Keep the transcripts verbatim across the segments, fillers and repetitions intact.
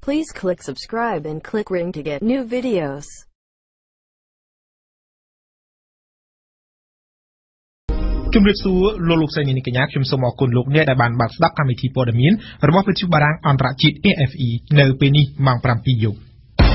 Please click subscribe and click ring to get new videos. ជំរាបសួរលោកលោកស្រីនាងកញ្ញាខ្ញុំសូមអរគុណលោកអ្នកដែលបានបានស្ដាប់កម្មវិធីព័ត៌មានរបស់វិទ្យុបារាំងអន្តរជាតិ A F E នៅពេលនេះម៉ោង 7 យប់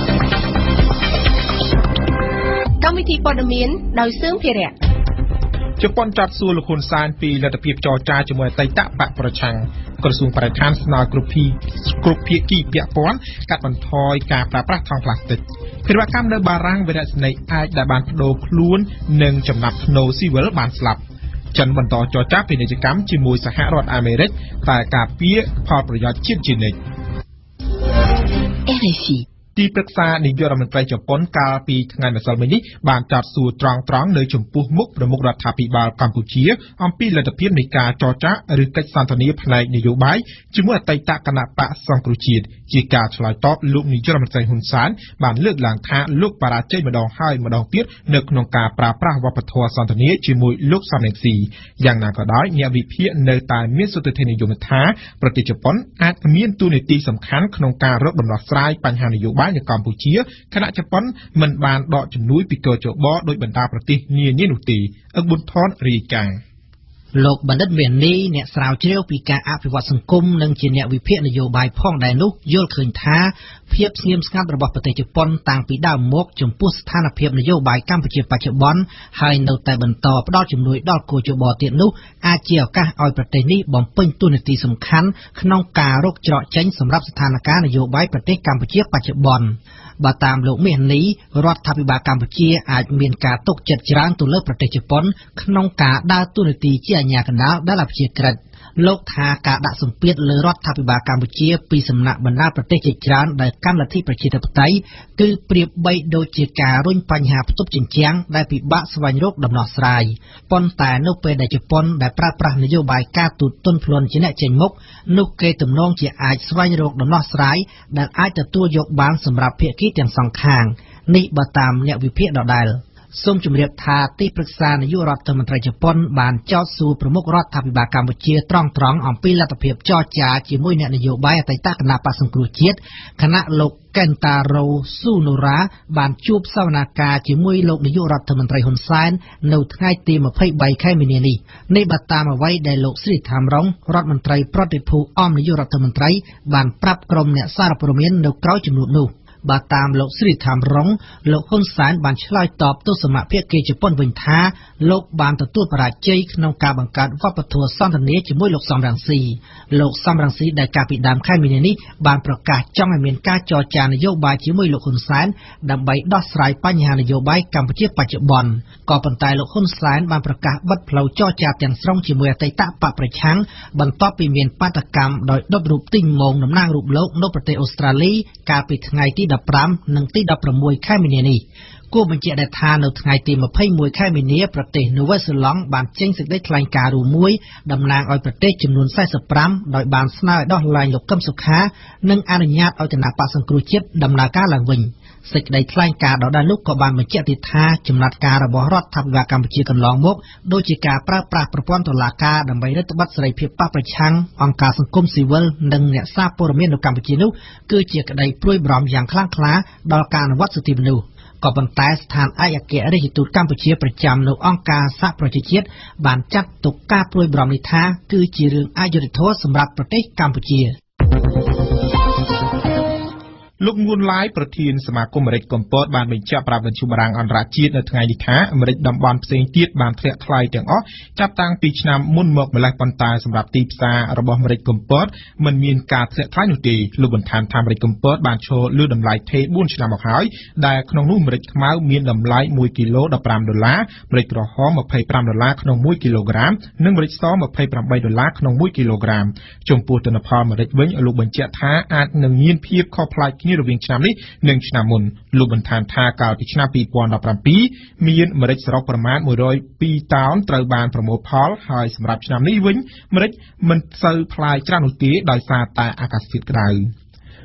កម្មវិធីព័ត៌មានដោយសឿងភិរៈជប៉ុនចាត់សួរលោកហ៊ុនសែនពីលទ្ធភាពចរចាជាមួយអតីតបកប្រឆាំងក្រសួងបរិស្ថានស្នើគ្រប់ភាគ្រប់ភាគីពាក់ព័ន្ធកាត់បន្ថយការប្រើប្រាស់ថង់ប្លាស្ទិកភារវកម្មនៅបារាំងវិរៈសេនីអាចដែលបានបដូរខ្លួននិងចំណាប់ធ្នូស៊ីវិលបានស្លាប់ចិនបន្តចរចាពាណិជ្ជកម្មជាមួយសហរដ្ឋអាមេរិកតែការពារផលប្រយោជន៍ជាតិជានិច្ច R F I ទីប្រឹក្សានាយករដ្ឋមន្ត្រីជប៉ុនកាលពីថ្ងៃម្សិលមិញនេះបានចាត់សួរត្រង់ត្រង់នៅចំពោះមុខប្រមុខរដ្ឋាភិបាលកម្ពុជាអំពីលទ្ធភាពនៃការចរចាឬកិច្ចសន្ទនាផ្នែកនយោបាយជាមួយអតីតគណៈបកសង្គ្រោះជាតិជាការឆ្លើយតបលោកនាយករដ្ឋមន្ត្រីហ៊ុនសែនបានលើកឡើងថាលោកបរាជ័យម្ដងហើយម្ដងទៀតនៅក្នុងការប្រើប្រាស់វប្បធម៌សន្ទនាជាមួយលោកសំរងស៊ីយ៉ាងណាក៏ដោយអ្នកវិភាគនៅតែមានសុទ្ធិធិនិយមថាប្រទេសជប៉ុនអាចមានតួនាទីសំខាន់ក្នុងការរកដំណោះស្រាយបញ្ហានយោបាយនៅកម្ពុជាខណៈជប៉ុនមិនបានដកជំនួយពីកោជបដោយបណ្ដាប្រទេសនានានោះទេអឹកប៊ុនថនរាយការណ៍លោកបណ្ឌិតវេនីអ្នកស្រាវជ្រាវពីការអភិវឌ្ឍសង្គមនិងជាអ្នកវិភាគនយោបាយផងដែរនោះយល់ឃើញថាភាពស្ងៀមស្ងាត់របស់ប្រទេសជប៉ុនតាំងពីដើមមកចំពោះស្ថានភាពនយោបាយកម្ពុជាបច្ចុប្បន្នហើយនៅតែបន្តផ្ដល់ជំនួយដល់កោជបទៀតនោះអាចជាឱកាសឲ្យប្រទេសនេះបំពេញតួនាទីសំខាន់ក្នុងការរកច្រកចេញសម្រាប់ស្ថានភាពនយោបាយប្រទេសកម្ពុជាបច្ចុប្បន្នបើតាមលោកមាសនេះរដ្ឋាភិបាលកម្ពុជាអាចមានការទុកចិត្តច្រើនទៅលើប្រទេសជប៉ុនក្នុងការដើរតួនាទីជាអាជ្ញាកណ្ដាលដែលអព្យាក្រឹតលោកថាការដាក់សម្ពាធលើរដ្ឋាភិបាលកម្ពុជាពីសំណាក់បណ្ដាប្រទេសជាច្រើនដែលកាន់លទ្ធិប្រជាធិបតេយ្យគឺប្រៀបបីដូចជាការរុញបញ្ហាផ្ទប់ជញ្ជាំងដែលពិបាកស្វែងរកដំណោះស្រាយប៉ុន្តែនៅពេលដែលជប៉ុនដែលប្រើប្រាស់នយោបាយការទូតទន់ភ្លន់ជាអ្នកចេញមុខនោះគេទំនងជាអាចស្វែងរកដំណោះស្រាយដែលអាចទទួលយកបានសម្រាប់ភាគីទាំងសងខាងនេះបើតាមអ្នកវិភាគដដែលសូមជម្រាបថាទីប្រឹក្សានាយករដ្ឋមន្ត្រីជប៉ុនបានចោទសួរប្រមុខរដ្ឋាភិបាលកម្ពុជាត្រង់ត្រង់អំពីលទ្ធភាពចរចាជាមួយអ្នកនយោបាយអតីតគណៈបក្សសង្គ្រោះជាតិគណៈលោក Kentaro Tsunora បានជួបសវនាការជាមួយលោកនាយករដ្ឋមន្ត្រីហ៊ុនសែននៅថ្ងៃទី ម្ភៃបី ខែមីនានេះនេះបើតាមអ្វីដែលលោកស្រីថាមរងរដ្ឋមន្ត្រីប្រតិភូអមនាយករដ្ឋមន្ត្រីបានប្រាប់ក្រុមអ្នកសារព័ត៌មាននៅក្រៅជំនួបនោះបើតាមលោកស្រីថាមរងលោកហ៊ុនសែនបានឆ្លើយតបទៅសមាភាគីជប៉ុនវិញថាលោកបានទទួលបរាជ័យក្នុងការបង្កើតវប្បធម៌សន្ទនាជាមួយលោកសំរងស៊ីលោកសំរងស៊ីដែលកាលពីដើមខែមីនានេះបានប្រកាសចង់ឲ្យមានការចរចានយោបាយជាមួយលោកហ៊ុនសែនដើម្បីដោះស្រាយបញ្ហានយោបាយកម្ពុជាបច្ចុប្បន្នក៏ប៉ុន្តែលោកហ៊ុនសែនបានប្រកាសបិទផ្លូវចរចាទាំងស្រុងជាមួយអតីតបកប្រឆាំងបន្ទាប់ពីមានបាតកម្មដោយដុតរូបទីងម៉ងតំណាងរូបលោកនៅប្រទេសអូស្ត្រាលីកាលពីថ្ងៃទី ដប់ប្រាំ និងទី ដប់ប្រាំមួយ ខែមីនានេះគួរបញ្ជាក់ដែរថានៅថ្ងៃទី ម្ភៃមួយ ខែមីនាប្រទេសនូវែលសេឡង់បានចេញសេចក្តីថ្លែងការណ៍រួមមួយតំណាងឲ្យប្រទេសចំនួន សែសិបប្រាំ ដោយបានស្នើឲ្យដោះលែងលោកកឹមសុខានិងអនុញ្ញាតឲ្យគណៈបក្សសង្គ្រោះជាតិដំណើរការឡើងវិញសេចក្តីថ្លែងការណ៍ដដែលនោះក៏បានបញ្ជាក់ទៀតថាចំណាត់ការរបស់រដ្ឋាភិបាលកម្ពុជាកន្លងមកដូចជាការប្រើប្រាស់ប្រព័ន្ធតុលាការដើម្បីរឹតបន្តឹងសេរីភាពបកប្រឆាំងអង្គការសង្គមស៊ីវិលនិងអ្នកសារព័ត៌មាននៅកម្ពុជានោះគឺជាក្តីព្រួយបារម្ភយ៉ាងខ្លាំងក្លាដល់ការអនុវត្តសិទ្ធិមនុស្សក៏ប៉ុន្តែស្ថានឯកអគ្គរដ្ឋទូតកម្ពុជាប្រចាំនៅអង្គការសហប្រជាជាតិបានចាត់ទុកការព្រួយបារម្ភនេះថាគឺជារឿងអយុត្តិធម៌សម្រាប់ប្រទេសកម្ពុជាលោកងួនឡាយប្រធានសមាគមអាមេរិកកំពតបានបញ្ជាក់ប្រាប់វិទ្យុបារាំងអន្តរជាតិនៅថ្ងៃនេះថាអាមេរិកតំបន់ផ្សេងទៀតបានធ្លាក់ថ្លៃទាំងអស់ចាប់តាំងពីឆ្នាំមុនមកម្លេះប៉ុន្តែសម្រាប់ទីផ្សាររបស់អាមេរិកកំពតមិនមានការធ្លាក់ថ្លៃនោះទេលោកបន្ថែមថាអាមេរិកកំពតបានឈរលើតម្លៃថេរបួនឆ្នាំមកហើយដែលក្នុងនោះអាមេរិកខ្មៅមានតម្លៃមួយគីឡូដប់ប្រាំដុល្លារអាមេរិកក្រហមម្ភៃប្រាំដុល្លារក្នុងមួយគីឡូក្រាមនិងអាមេរិកសម្ភៃប្រាំបីដុល្លារក្នុងមួយគីឡូក្រាមចំពោះទិន្នផលអាមេរិកវិញលោកបញ្ជាក់ថាអាចនឹងមានភាពខុសប្លែកគ្នារវាងឆ្នាំនេះនិងឆ្នាំមុនលោកបន្ថែមថាកាលពីឆ្នាំពីរពាន់ដប់ប្រាំពីរមានអាមេរិកសរុបប្រមាណមួយរយពីរតោនត្រូវបានប្រមូលផលហើយសម្រាប់ឆ្នាំនេះវិញអាមេរិកមិនសូវផ្លាយច្រើននោះទេដោយសារតែអាកាសធាតុក្តៅ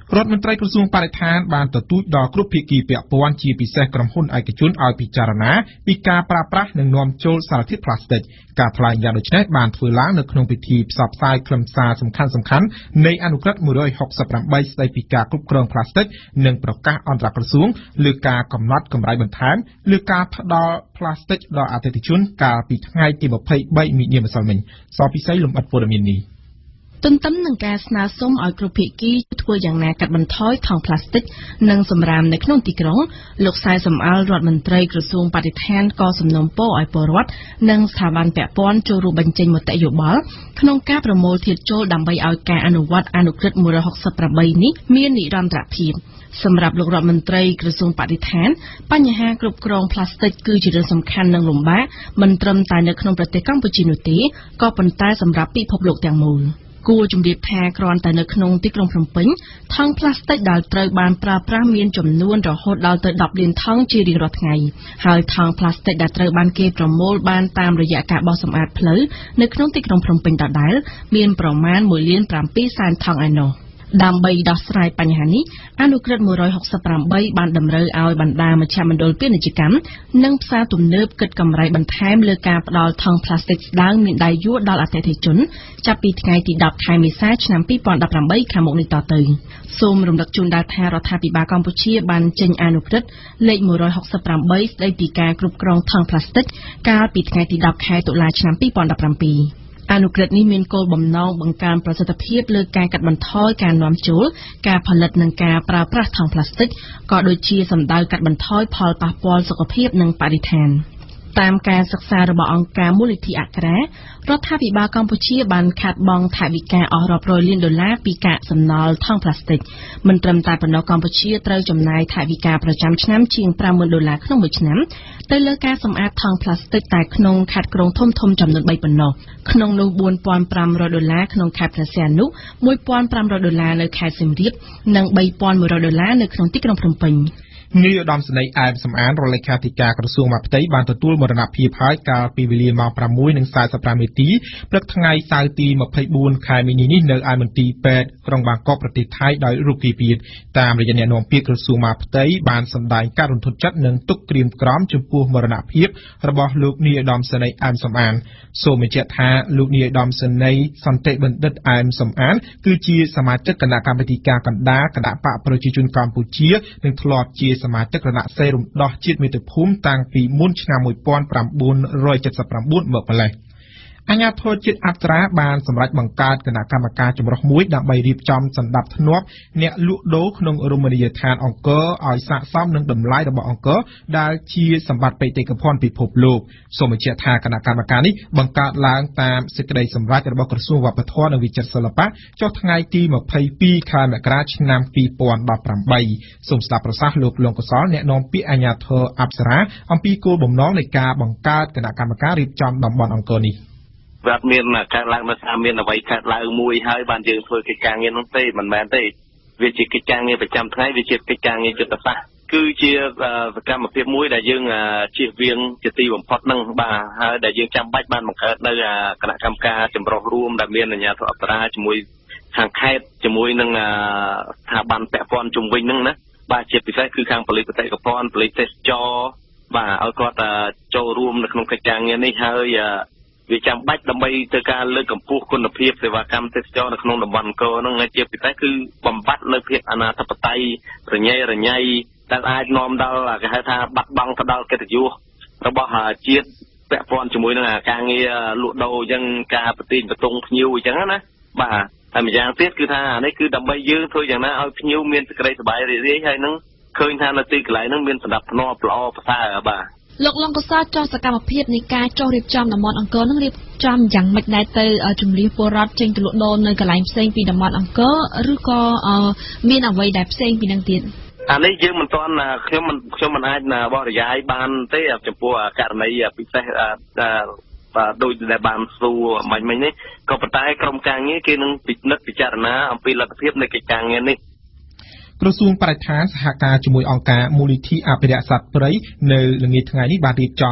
រដ្ឋមន្ត្រីក្រសួងបរិស្ថានបានទទូចដល់គ្រប់ភាគីពាក់ព័ន្ធជាពិសេសក្រុមហ៊ុនឯកជនឲ្យពិចារណាពីការប្រើប្រាស់និងនាំចូលសារធាតុប្លាស្ទិកការថ្លែងយ៉ាងដូចនេះបានធ្វើឡើងនៅក្នុងពិធីផ្សព្វផ្សាយខ្លឹមសារសំខាន់សំខាន់នៃអនុក្រឹត្យមួយរយហកសិបប្រាំបីស្តីពីការគ្រប់គ្រងប្លាស្ទិកនិងប្រកាសអន្តរក្រសួងលើការកំណត់កម្រៃបន្ថែមលើការផ្ដល់ប្លាស្ទិកដល់អតិថិជនកាលពីថ្ងៃទីម្ភៃបីមីនាម្សិលមិញសពិសីលំអិតព័ត៌មាននេះទន្ទឹមនឹងការស្នើសុំឲ្យគ្រប់ភាគីធ្វើយ៉ាងណាកាត់បន្ថយថង់ប្លាស្ទិកនិងសម្រាមនៅក្នុងទីក្រុងលោកសែសំអល់រដ្ឋមន្ត្រីក្រសួងបរិស្ថានក៏សំណូមពរឲ្យពលរដ្ឋនិងស្ថាប័នពាក់ព័ន្ធចូលរួមបញ្ចេញមតិយោបល់ក្នុងការប្រមូលធាតុចូលដើម្បីឲ្យការអនុវត្តអនុក្រឹត្យមួយរយហកសិបប្រាំបីនេះមាននិរន្តរភាពសម្រាប់លោករដ្ឋមន្ត្រីក្រសួងបរិស្ថានបញ្ហាគ្រប់គ្រងប្លាស្ទិកគឺជារឿងសំខាន់និងលំបាកមិនត្រឹមតែនៅក្នុងប្រទេសកម្ពុជានោះទេក៏ប៉ុន្តែសម្រាប់ពិភពលោកទាំងមូលគួរជំរាបថាគ្រាន់តែនៅក្នុងទីក្រុងភ្នំពេញថង់ប្លាស្ទិកដែលត្រូវបានប្រើប្រាស់មានចំនួនរហូតដល់ទៅដប់លានថង់ជារៀងរាល់ថ្ងៃហើយថង់ប្លាស្ទិកដែលត្រូវបានគេប្រមូលបានតាមរយៈការបោសសម្អាតផ្លូវនៅក្នុងទីក្រុងភ្នំពេញដដែលមានប្រមាណមួយលានប្រាំពីរសែនថង់ឯណោះដើម្បីដោះស្រាយបញ្ហានេះអនុក្រឹត្យមួយរយហកសិបប្រាំបីបានតម្រូវឲ្យបណ្ដាមជ្ឈមណ្ឌលពាណិជ្ជកម្មនិងផ្សារទំនើបគិតកម្រៃបន្ថែមលើការផ្ដល់ថង់ប្លាស្ទិកស្ដើងមានដៃយួរដល់អតិថិជនចាប់ពីថ្ងៃទីដប់ខែមេសាឆ្នាំពីរពាន់ដប់ប្រាំបីខាងមុខនេះតទៅសូមរំលឹកជូនដល់ថារដ្ឋាភិបាលកម្ពុជាបានចេញអនុក្រឹត្យលេខមួយរយហកសិបប្រាំបីស្ដីពីការគ្រប់គ្រងថង់ប្លាស្ទិកកាលពីថ្ងៃទីដប់ខែតុលាឆ្នាំពីរពាន់ដប់ប្រាំពីរអនុក្រឹត្យនេះមានគោលបំណងបង្កើនប្រសិទ្ធភាពលើការកាត់បន្ថយការនាំចូលការផលិតនិងការប្រើប្រាស់ថង់ប្លាស្ទិកក៏ដូចជាសម្ដៅកាត់បន្ថយផលប៉ះពាល់សុខភាពនិងបរិស្ថានតាមការសិក្សារបស់អង្គការមូលនិធិអក្សរារដ្ឋាភិបាលកម្ពុជាបានខាត់បង់ថវិកាអស់រាប់រយលានដុល្លារពីកាកសំណល់ថង់ប្លាស្ទិកមិនត្រឹមតែប៉ុណ្ណោះកម្ពុជាត្រូវចំណាយថវិកាប្រចាំឆ្នាំជាងប្រាំម៉ឺនដុល្លារក្នុងមួយឆ្នាំទៅលើការសម្អាតថង់ប្លាស្ទិកតែក្នុងខេត្តក្រុងធំធំចំនួនបីប៉ុណ្ណោះក្នុងនោះបួនពាន់ប្រាំរយដុល្លារក្នុងខេត្តព្រះសីហនុមួយពាន់ប្រាំរយដុល្លារនៅខេត្តសៀមរាបនិងបីពាន់មួយរយដុល្លារនៅក្នុងទីក្រុងភ្នំពេញនាយឧត្តមសេនីយ៍អែមសំអានរដ្ឋលេខាធិការក្រសួងមហាផ្ទៃបានទទួលមរណភាពហើយកាលពីវេលាម៉ោងប្រាំមួយនិងសាយសិបប្រាំនាទីព្រឹកថ្ងៃសៅរ៍ទីម្ភៃបួនខែមីនានេះនៅឯមន្ទីរពេទ្យក្រុងបាងកកប្រទេសថៃដោយរោគគាពាធតាមរយៈអ្នកនាំពាក្យក្រសួងមហាផ្ទៃបានសម្ដែងការរំភើបចិត្តនិងទុក្ខក្រៀមក្រំចំពោះមរណភាពរបស់លោកនាយឧត្តមសេនីយ៍អែមសំអានសូមបញ្ជាក់ថាលោកនាយឧត្តមសេនីយ៍សន្តិបណ្ឌិតអែមសំអានគឺជាសមាជិកគណៈកម្មាធិការកណ្ដាលគណៈបកប្រជាជនកម្ពុជានិងធ្លាប់ជាសមាជិកគណៈសេរំដោះជាតិមាតុភូមិតាំងពីមុនឆ្នាំមួយពាន់ប្រាំបួនរយសិបប្រាំបួនមកម្លេះអាជ្ញាធរជាតិអត្រាបានសម្រេចបង្កើតគណៈកម្មការចម្រុះមួយដើម្បីរៀបចំសណ្ដាប់ធ្នាប់អ្នកលក់ដូរក្នុងរមណីយដ្ឋានអង្គរឲ្យស័ក្តិសមនឹងតម្លៃរបស់អង្គរដែលជាសម្បត្តិបេតិកភណ្ឌពិភពលោកសូមបញ្ជាក់ថាគណៈកម្មការនេះបង្កើតឡើងតាមសេចក្តីសម្រេចរបស់ក្រសួងវប្បធម៌និងវិចិត្រសិល្បៈចុះថ្ងៃទីម្ភៃពីរខែមករាឆ្នាំពីរពាន់ដប់ប្រាំបីសូមស្ដាប់ប្រសាសន៍លោកលងកុសលអ្នកនាំពាក្យអាជ្ញាធរអប្សរាអំពីគោលបំណងនៃការបង្កើតគណៈកម្មការរៀបចំតំបន់អង្គរនេះបាទមានកើតឡើងនៅថាមានអ្វីកើតឡើងមួយហើយបានយើងធ្វើកិច្ចការងារនោះទេមិនមែនទេវាជាកិច្ចការងារប្រចាំថ្ងៃវាជាកិច្ចការងារយុទ្ធសាស្ត្រគឺជាសកម្មភាពមួយដែលយើងជៀសវាងជាទីបំផុតនឹងបាទហើយដែលយើងចាំបាច់បានបង្កើតនៅគណៈកម្មការចម្រុះរួមដែលមានអាជ្ញាធរអប្សរាជាមួយខាងខេត្តជាមួយនឹងស្ថាប័នពាក់ព័ន្ធជុំវិញហ្នឹងណាបាទជាពិសេសគឺខាងប៉ូលីសបេតិកភណ្ឌប៉ូលីសទេសចរបាទឲ្យគាត់ចូលរួមនៅក្នុងកិច្ចការងារនេះហើយវាចាំបាច់ដើម្បីធ្វើការលើកកម្ពស់គុណភាពសេវាកម្មទេសចរនៅក្នុងតំបន់អង្គរហ្នឹងជាពិសេសគឺបំបត្តិនៅភាពអនាធិបតេយ្យរញ៉េរញ៉ៃដែលអាចនាំដល់គេហៅថាបាត់បង់ទៅដល់កិត្តិយសរបស់ជាតិពាក់ព័ន្ធជាមួយនឹងការងារលក់ដូរអញ្ចឹងការប្រទីនបន្ទង់ភ្ញៀវអញ្ចឹងណាបាទហើយម្យ៉ាងទៀតគឺថានេះគឺដើម្បីយើងធ្វើយ៉ាងណាឲ្យភ្ញៀវមានសេចក្តីសប្បាយរីករាយហើយនឹងឃើញថានៅទីកន្លែងហ្នឹងមានសណ្ដាប់ធ្នាប់ល្អប្រសើរបាទលោកលងកសលចោះសកម្មភាពនៃការចោះរៀបចំតំបន់អង្គរនឹងរៀបចំយ៉ាងម៉េចដែរទៅជំនះពលរដ្ឋចេញទៅលក់ដូរនៅកន្លែងផ្សេងពីតំបន់អង្គរឬក៏មានអ្វីដែលផ្សេងពីនឹងទៀតអានេះយើងមិនទាន់ខ្ញុំមិនខ្ញុំមិនអាចបរិយាយបានទេចំពោះករណីពិសេសបាទដោយដែលបានសួរមិញមិញនេះក៏ប៉ុន្តែក្រុមការងារគេនឹងពិនិត្យពិចារណាអំពីលទ្ធភាពនៃកិច្ចការងារនេះក្រសួងបរិស្ថានសហការជាមួយអង្គការមូលនិធិអភិរក្សសត្វព្រៃនៅល្ងាចថ្ងៃនេះបានរៀបចំ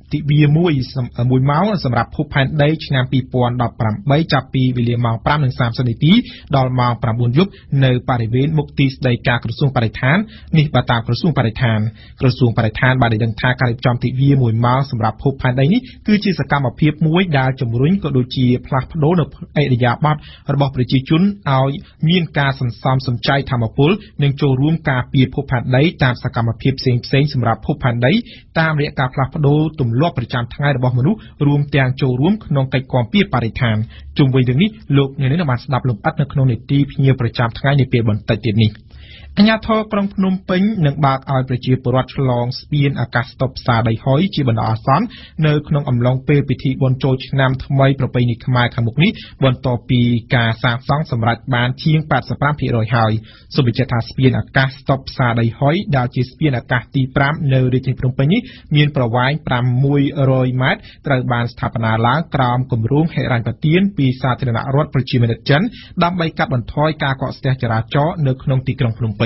ទិវាមួយមួយម៉ោងសម្រាប់ភពផែនដីឆ្នាំពីរពាន់ដប់ប្រាំបីចាប់ពីវេលាម៉ោងប្រាំនិងសាមសិបនាទីដល់ម៉ោងប្រាំបួនយប់នៅបរិវេណមុខទីស្តីការក្រសួងបរិស្ថាននេះបើតាមក្រសួងបរិស្ថានក្រសួងបរិស្ថានបានដឹងថាការរៀបចំទិវាមួយម៉ោងសម្រាប់ភពផែនដីនេះគឺជាសកម្មភាពមួយដែលជំរុញក៏ដូចជាផ្លាស់ប្ដូរនៅអរិយាប័ត្ររបស់ប្រជាជនឲ្យមានការសន្សំសំចៃធម្មពលនិងចូលរួមការពារភពផែនដីតាមសកម្មភាពផ្សេងៗសម្រាប់ភពផែនដីតាមរយៈការផ្លាស់ប្ដូរទម្លាប់ប្រចាំថ្ងៃរបស់មនុស្សរួមទាំងចូលរួមក្នុងកិច្ចគាំពារបរិស្ថានជុំវិញរឿងនេះលោកអ្នកនាងបានស្ដាប់លម្អិតនៅក្នុងនីតិភ្ញាប្រចាំថ្ងៃនាពេលបន្តិចទៀតនេះអាជ្ញាធរក្រុងភ្នំពេញនឹងបើកឲ្យប្រជាពលរដ្ឋឆ្លងស្ពានអាកាសស្តុបផ្សារដីហុយជាបណ្ដោះអាសន្ននៅក្នុងអំឡុងពេលពិធីបុណ្យចូលឆ្នាំថ្មីប្រពៃណីខ្មែរខាងមុខនេះបន្ទាប់ពីការសាងសង់សម្រាប់បានជាង 八十五%ហើយសូមបញ្ជាក់ថាស្ពានអាកាសស្តុបផ្សារដីហុយដែលជាស្ពានអាកាសទីប្រាំនៅរាជធានីភ្នំពេញនេះមានប្រវែង ប្រាំមួយរយម៉ែត្រត្រូវបានស្ថាបនាឡើងក្រោមគម្រោងហិរញ្ញប្បទានពីសាធារណរដ្ឋប្រជាមានិតចិនដើម្បីកាត់បន្ថយការកកស្ទះចរាចរណ៍នៅក្នុងទីក្រុងភ្នំពេញ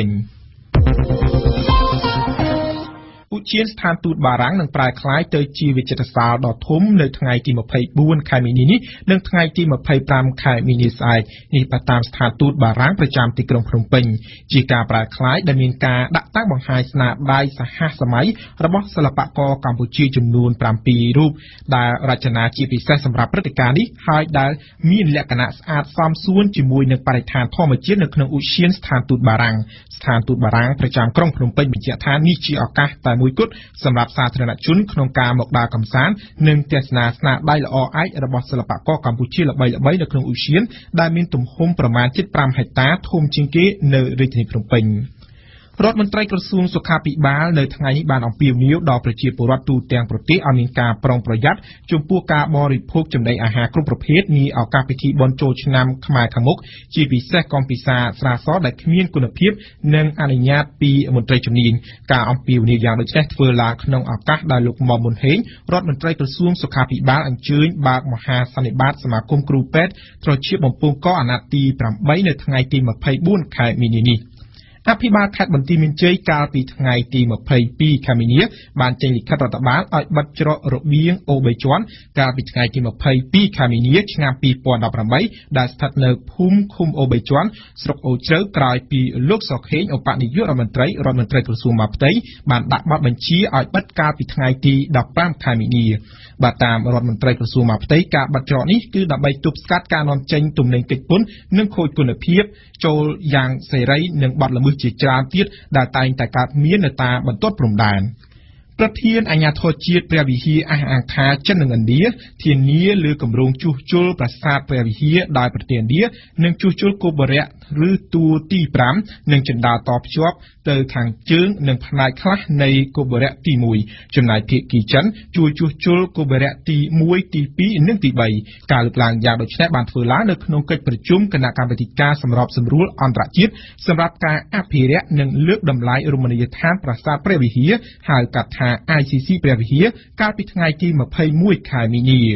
ឧទ្យានស្ថានទូតបារាំងនឹងប្រែក្លាយទៅជាវិចិត្រសាលដ៏ធំនៅថ្ងៃទីម្ភៃបួនខែមីនានេះនិងថ្ងៃទីម្ភៃប្រាំខែមីនាស្អែកនេះបើតាមស្ថានទូតបារាំងប្រចាំទីក្រុងភ្នំពេញជាការប្រែក្លាយដែលមានការដាក់តាំងបង្ហាញស្នាដៃសហសម័យរបស់សិល្បករកម្ពុជាចំនួនប្រាំពីររូបដែលរចនាជាពិសេសសម្រាប់ព្រឹត្តិការណ៍នេះហើយដែលមានលក្ខណៈស្អាតសមសួនជាមួយនឹងបរិស្ថានធម្មជាតិនៅក្នុងឧទ្យានស្ថានទូតបារាំងស្ថានទូតបារាំងប្រចាំក្រុងភ្នំពេញបញ្ជាក់ថានេះជាឱកាសតែមួយគត់សម្រាប់សាធារណជនក្នុងការមកដើរកម្សាន្តនិងទស្សនាស្នាដៃល្អឯករបស់សិល្បករកម្ពុជាល្បីៗនៅក្នុងឧទ្យានដែលមានទំហំប្រមាណជិតប្រាំហិកតាធំជាងគេនៅរាជធានីភ្នំពេញរដ្ឋមន្ត្រីក្រសួងសុខាភិបាលនៅថ្ងៃនេះបានអំពាវនាវដល់ប្រជាពលរដ្ឋទូទាំងប្រទេសឲ្យមានការប្រុងប្រយ័ត្នចំពោះការបរិភោគចំណីអាហារគ្រប់ប្រភេទនាឱកាសពិធីបុណ្យចូលឆ្នាំខ្មែរខាងមុខជាពិសេសកំពិសាស្រាសដែលគ្មានគុណភាពនិងអនុញ្ញាតពីមន្ត្រីជំនាញការអំពាវនាវយ៉ាងដូចនេះធ្វើឡើងក្នុងឱកាសដែលលោកមុំមុនហេងរដ្ឋមន្ត្រីក្រសួងសុខាភិបាលអញ្ជើញបើកមហាសន្និបាតសមាគមគ្រូពេទ្យត្រចៀកបំពង់កអាណត្តិទីប្រាំបីនៅថ្ងៃទីម្ភៃបួនខែមីនានេះអភិបាលខេត្តបន្ទាយមានជ័យកាលពីថ្ងៃទីម្ភៃពីរខែមីនាបានចេញលិខិតរដ្ឋបាលឲ្យបិទច្រករបៀងអូបីជាន់កាលពីថ្ងៃទីម្ភៃពីរខែមីនាឆ្នាំពីរពាន់ដប់ប្រាំបីដែលស្ថិតនៅភូមិឃុំអូបីជាន់ស្រុកអូជ្រៅក្រោយពីលោកសុខេងឧបនាយករដ្ឋមន្ត្រីរដ្ឋមន្ត្រីក្រសួងមហាផ្ទៃបានដាក់បទបញ្ជាឲ្យបិទកាលពីថ្ងៃទីដប់ប្រាំខែមីនាបាទតាមរដ្ឋមន្ត្រីក្រសួងមហាផ្ទៃការបិទច្រកនេះគឺដើម្បីទប់ស្កាត់ការនាំចេញទំនិញកិច្ចពន្ធនិងខូចគុណភាពចូលយ៉ាងសេរីនិងបទល្មើសជាច្រើនទៀតដែលតែងតែកើតមាននៅតាមបន្ទាត់ព្រំដែនប្រធានអាជ្ញាធរជាតិព្រះវិហារអះអាងថាចិននិងឥណ្ឌាធានាលើគម្រោងជួសជុលប្រាសាទព្រះវិហារដោយប្រទេសឥណ្ឌានិងជួសជុលគោបុរៈឬតួទីប្រាំនិងជណ្ដើរតភ្ជាប់ទៅខាងជើងនិងផ្នែកខ្លះនៃគោបុរៈទីមួយចំណែកភាគីចិនជួយជួសជុលគោបុរៈទីមួយទីពីរនិងទីបីការលើកឡើងយ៉ាងដូចនេះបានធ្វើឡើងនៅក្នុងកិច្ចប្រជុំគណៈកម្មាធិការសម្របសម្រួលអន្តរជាតិសម្រាប់ការអភិរក្សនិងលើកតម្លៃរមណីយដ្ឋានប្រាសាទព្រះវិហារហៅកាត់ថា I C C ព្រះវិហារកាលពីថ្ងៃទីម្ភៃមួយខែមីនា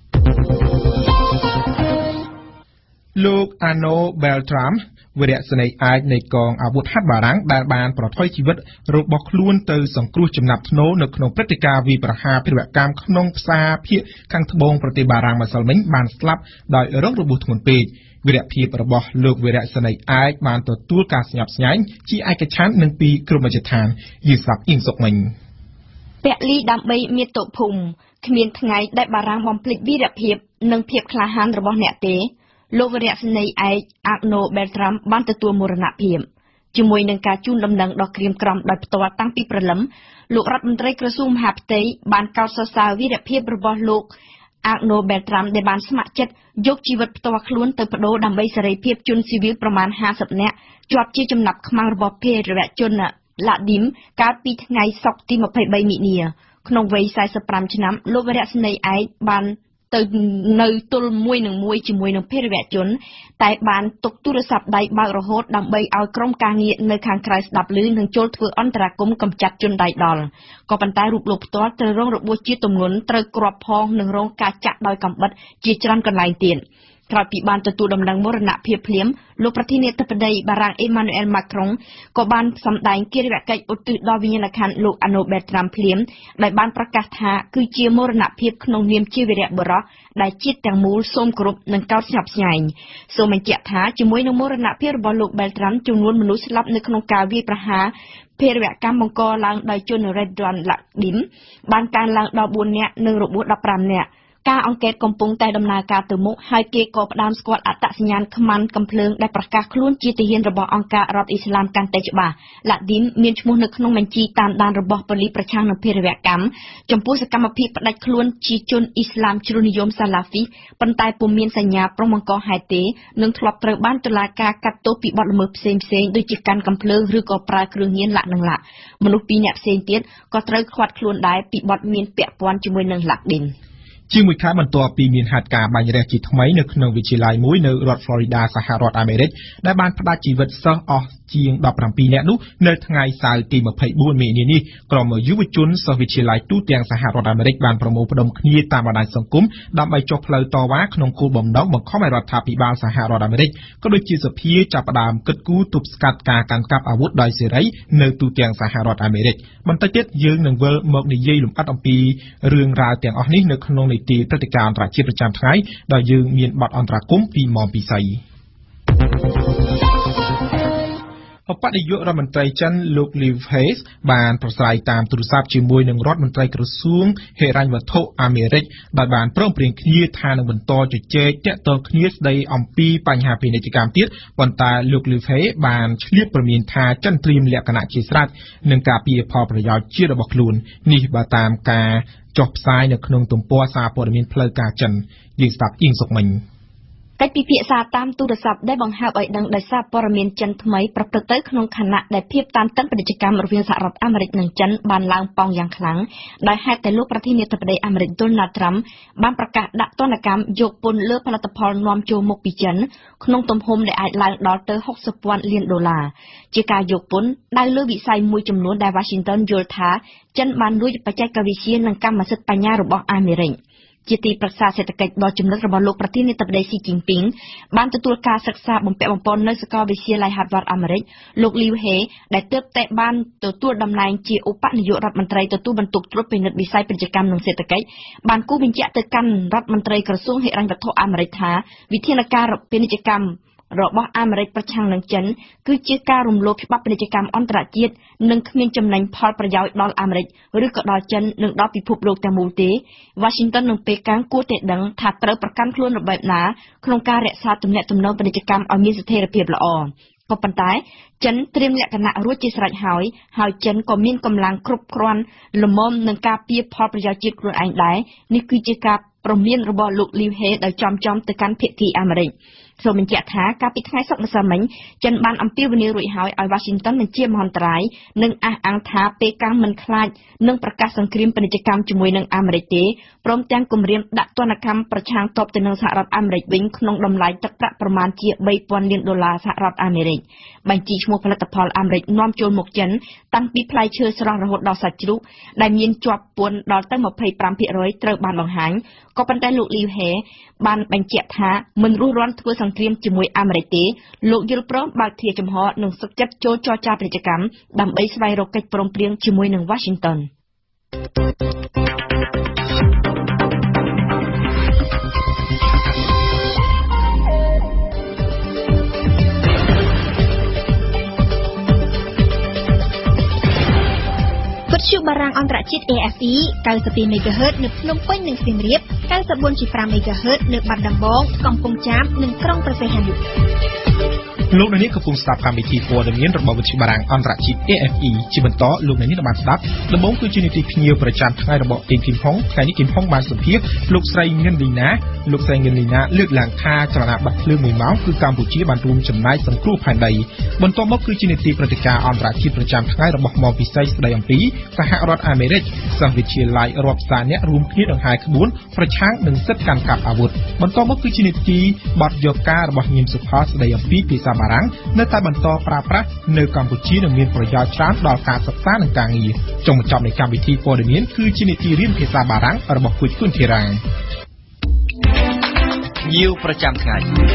លោក Arno Beltram វីរៈសេនីយ៍ឯកនៃកងអាវុធហត្ថបារាំងដែលបានប្រថុយជីវិតរបស់ខ្លួនទៅសង្គ្រោះចំណាប់ធ្នូនៅក្នុងព្រឹត្តិការណ៍វាយប្រហារពាណិជ្ជកម្មក្នុងផ្សារភាគខាងត្បូងប្រទេសបារាំងម្សិលមិញបានស្លាប់ដោយរងរបួសធ្ងន់ពេកវីរភាពរបស់លោកវីរៈសេនីយ៍ឯកបានទទួលការស្ញប់ស្ញែងជាឯកច្ឆន្ទនឹងពីគ្រប់មជ្ឈដ្ឋានយឺស្លាប់អ៊ីងសុកមិញពលីដើម្បីមាតុភូមិគ្មានថ្ងៃដែលបារាំងបំភ្លេចវីរភាពនិងភាពក្លាហានរបស់អ្នកទេលោកវីរៈសេនីយ៍ឯក Arno Beltram បានទទួលមរណភាពជាមួយនឹងការជូនដំណឹងដ៏ក្រៀមក្រំដោយផ្ទាល់តាំងពីព្រលឹមលោករដ្ឋមន្ត្រីក្រសួងមហាផ្ទៃបានកោតសរសើរវីរភាពរបស់លោក Arno Beltram ដែលបានស្ម័គ្រចិត្តយកជីវិតផ្ទាល់ខ្លួនទៅបដូរដើម្បីសេរីភាពជនស៊ីវិលប្រមាណห้าสิบនាក់ជាប់ជាចំណាប់ខ្មាំងរបស់ភេរវជនឡាឌីមកាលពីថ្ងៃសុក្រទីម្ភៃបីមីនាក្នុងវ័យសែសិបប្រាំឆ្នាំលោកវីរៈសេនីយ៍ឯកបានទៅនៅទល់មួយនឹងមួយជាមួយនឹងភេរវជនតែបានទុកទូរស័ព្ទដៃបើករហូតដើម្បីឲ្យក្រុមការងារនៅខាងក្រៅស្ដាប់ឮនិងចូលធ្វើអន្តរាគមន៍កម្ចាត់ជនដៃដល់ក៏ប៉ុន្តែរូបលោកផ្ទាល់ត្រូវរងរបួសជាទម្ងន់ត្រូវគ្រាប់ផងនិងរងការចាក់ដោយកាំបិតជាច្រើនកន្លែងទៀតក្រោយពីបានទទួលដំណឹងមរណភាពភ្លាមលោកប្រធានាធិបតីបារាំងអេម៉ានូអែលម៉ាក្រុងក៏បានសម្ដែងគិរិយាកិច្ចឧទ្ទិសដល់វិញ្ញាណក្ខន្ធលោកអាណូបែលត្រាំភ្លាមដោយបានប្រកាសថាគឺជាមរណភាពក្នុងនាមជាវីរៈបុរសដែលជាតិទាំងមូលសូមគោរពនិងកោតស្ញប់ស្ញែងសូមបញ្ជាក់ថាជាមួយនឹងមរណភាពរបស់លោកបែលត្រាំចំនួនមនុស្សស្លាប់នៅក្នុងការវាយប្រហារភេរវកម្មបង្កឡើងដោយជនរ៉េដរ៉ាន់ឡាក់ឌីមបានកើនឡើងដល់បួននាក់និងរបួសដប់ប្រាំនាក់ការអង្កេតកំពុងតែដំណើរការទៅមុខហើយគេក៏ផ្ដើមស្គាល់អត្តសញ្ញាណខ្មាន់កំភ្លើងដែលប្រកាសខ្លួនជាទាហានរបស់អង្គការរដ្ឋអ៊ីស្លាមកាន់តែច្បាស់ឡាក់ឌីមមានឈ្មោះនៅក្នុងបញ្ជីតាមដានរបស់ប៉ូលីសប្រឆាំងនឹងភេរវកម្មចំពោះសកម្មភាពផ្ដាច់ខ្លួនជាជនអ៊ីស្លាមជ្រុលនិយមសាឡាហ្វីប៉ុន្តែពុំមានសញ្ញាប្រមង្គលហេតុទេនិងធ្លាប់ត្រូវបានតុលាការកាត់ទោសពីបទល្មើសផ្សេងៗដូចជាកាន់កំភ្លើងឬក៏ប្រើគ្រឿងញៀនឡាក់នឹងឡាក់មនុស្សពីរនាក់ផ្សេងទៀតក៏ត្រូវឃាត់ខ្លួនដែរពីបទមានពាក់ព័ន្ធជាមួយនឹងឡាក់ឌីមជាមួយខែបន្ទាប់ពីមានហេតុការណ៍បាញ់រះជាថ្មីនៅក្នុងវិទ្យាល័យមួយនៅរដ្ឋ Florida សហរដ្ឋអាមេរិកដែលបានផ្ដាច់ជីវិតសិស្សអស់ជាងដប់ប្រាំពីរនាក់នោះនៅថ្ងៃសៅរ៍ទីម្ភៃបួនមីនានេះក្រុមយុវជនសិស្សវិទ្យាល័យទូទាំងសហរដ្ឋអាមេរិកបានប្រមូលផ្ដុំគ្នាតាមបណ្ដាញសង្គមដើម្បីចុះផ្លូវតវ៉ាក្នុងគោលបំណងបង្ខំឲ្យរដ្ឋាភិបាលសហរដ្ឋអាមេរិកក៏ដូចជាសភាចាប់ផ្ដើមគិតគូរទប់ស្កាត់ការកាន់កាប់អាវុធដោយសេរីនៅទូទាំងសហរដ្ឋអាមេរិកបន្តិចទៀតយើងនឹងវិលមកនិយាយលម្អិតអំពីរឿងរ៉ាវទាំងអស់នេះនៅក្នុងនីតិព្រឹត្តិការណ៍អន្តរជាតិប្រចាំថ្ងៃដោយយើងមានបទអន្តរាគមន៍ពីម៉ោងពិសីឧបនាយករដ្ឋមន្ត្រីចិនលោក Liu He បានប្រស្រ័យតាមទូរស័ព្ទជាមួយនឹងរដ្ឋមន្ត្រីក្រសួងហិរញ្ញវត្ថុអាមេរិកដោយបានព្រមព្រៀងគ្នាថានឹងបន្តជជែកទាក់ទងគ្នាស្ដីអំពីបញ្ហាពាណិជ្ជកម្មទៀតប៉ុន្តែលោក Liu He បានឆ្លៀតព្រមានថាចិនត្រៀមលក្ខណៈជាស្រេចនឹងការពារផលប្រយោជន៍ជាតិរបស់ខ្លួននេះបើតាមការចុះផ្សាយនៅក្នុងទំព័រសារព័ត៌មានផ្លូវការចិនយើងស្ដាប់អៀងសុកមិញកិច្ចពិភាក្សាតាមទូរស័ព្ទដែលបង្ហើបឲ្យដឹងដោយសារព័ត៌មានចិនថ្មីប្រព្រឹត្តទៅក្នុងខណៈដែលភាពតានតឹងពាណិជ្ជកម្មរវាងសហរដ្ឋអាមេរិកនិងចិនបានឡើងប៉ោងយ៉ាងខ្លាំងដោយហេតុតែលោកប្រធានាធិបតីអាមេរិក Donald Trump បានប្រកាសដាក់ទណ្ឌកម្មយកពន្ធលើផលិតផលនាំចូលមកពីចិនក្នុងទំហំដែលអាចឡើងដល់ទៅហុកសិបពាន់លានដុល្លារជាការយកពន្ធដៅលើវិស័យមួយចំនួនដែល Washington យល់ថាចិនបានលួចបច្ចេកវិទ្យានិងកម្មសិទ្ធិបញ្ញារបស់អាមេរិកជាទីប្រឹក្សាសេដ្ឋកិច្ចដ៏ចំណិតរបស់លោកប្រធានាធិបតីស៊ីជីនពីងបានទទួលការសិក្សាបំពាក់បំពន់នៅសាកលវិទ្យាល័យ Harvard អាមេរិកលោក Liu He ដែលទើបតែបានទទួលតំណែងជាឧបនាយករដ្ឋមន្ត្រីទទួលបន្ទុកត្រួតពិនិត្យវិស័យពាណិជ្ជកម្មនិងសេដ្ឋកិច្ចបានគូបញ្ជាក់ទៅកាន់រដ្ឋមន្ត្រីក្រសួងហិរញ្ញវត្ថុអាមេរិកថាវិធានការពាណិជ្ជកម្មរបស់អាមេរិកប្រឆាំងនឹងចិនគឺជាការរំលោភច្បាប់ពាណិជ្ជកម្មអន្តរជាតិនិងគ្មានចំណេញផលប្រយោជន៍ដល់អាមេរិកឬក៏ដល់ចិននិងដល់ពិភពលោកទាំងមូលទេ Washington និងប៉េកាំងគួរតែដឹងថាត្រូវប្រកាន់ខ្លួនរបៀបណាក្នុងការរក្សាទំនាក់ទំនងពាណិជ្ជកម្មឲ្យមានស្ថិរភាពល្អក៏ប៉ុន្តែចិនត្រៀមលក្ខណៈរួចជាស្រេចហើយហើយចិនក៏មានកម្លាំងគ្រប់គ្រាន់ល្មមនឹងការពារផលប្រយោជន៍ជាតិខ្លួនឯងដែរនេះគឺជាការព្រមានរបស់លោក Liu He ដោយចំចំទៅកាន់ភាគីអាមេរិកសូមបញ្ជាក់ថាកាលពីថ្ងៃសុក្រម្សិលមិញចិនបានអំពាវនាវរួចហើយឲ្យ Washington បញ្ជាមហន្តរាយនិងអះអាងថាប៉េកាំងមិនខ្លាចនឹងប្រកាសសង្គ្រាមពាណិជ្ជកម្មជាមួយនឹងអាមេរិកទេព្រមទាំងគម្រាមដាក់ទណ្ឌកម្មប្រឆាំងតបទៅនឹងសហរដ្ឋអាមេរិកវិញក្នុងតម្លៃទឹកប្រាក់ប្រមាណជាបីពាន់លានដុល្លារសហរដ្ឋអាមេរិកបញ្ជីឈ្មោះផលិតផលអាមេរិកនាំចូលមកចិនតាំងពីផ្លែឈើស្រស់រហូតដល់សាច់ជ្រូកដែលមានជាប់ពន្ធដល់ទៅម្ភៃប្រាំភាគរយត្រូវបានបង្ហាញក៏ប៉ុន្តែលោក Liu He បានបញ្ជាក់ថាមិនរួសរាន់ធ្វើសង្គ្រាមជាមួយអាមេរិកទេលោកយល់ព្រមបើកទ្វារចំហនិងសុខចិត្តចូលចរចាពាណិជ្ជកម្មដើម្បីស្វែងរកកិច្ចព្រមព្រៀងជាមួយនឹង Washington វិទ្យុបារាំងអន្តរជាតិ A F E เก้าสิบสอง មេហ្គាហឺត នៅភ្នំពេញនិងសៀមរាប เก้าสิบสี่ មេហ្គាហឺត នៅបាត់ដំបងកំពង់ចាមនិងក្រុងព្រះសីហនុលោកអ្នកនាងកំពុងស្ដាប់កម្មវិធីព័ត៌មានរបស់វិទ្យុបារាំងអន្តរជាតិ A F E ជាបន្តលោកអ្នកនាងបានស្ដាប់ដំបូងគឺជានីតិភ្ញាវប្រចាំថ្ងៃរបស់អេងគីមហុងថ្ងៃនេះគីមហុងបានសម្ភាសន៍លោកស្រីងិនលីណាលោកស្រីងិនលីណាលើកឡើងថាចលនាបាត់ភ្លើងមួយម៉ោងគឺកម្ពុជាបានរួមចំណែកសង្គ្រោះផែនដីបន្ទាប់មកគឺជានីតិព្រឹត្តិការណ៍អន្តរជាតិប្រចាំថ្ងៃរបស់ម៉ោងពិសេសស្ដីអំពីសហរដ្ឋអាមេរិកសិស្សវិទ្យាល័យរាប់សាអ្នករួមគ្នាដង្ហែក្បួនប្រឆាំងនឹងសិទ្ធិកាន់កាប់អាវុធបន្ទាប់មកគឺជានីតិបទយកការរបស់ញៀនសុផាស្ដីអំពីភាសាបារាំងនៅតែបន្តប្រើប្រាស់នៅកម្ពុជានិងមានប្រយោជន៍ច្រើនដល់ការសិក្សានិងការងារចុងបញ្ចប់នៃកម្មវិធីព័ត៌មានគឺជានីតិរៀនភាសាបារាំងរបស់គូចគុនធីរ៉ាភ្ញៀវប្រចាំថ្ងៃ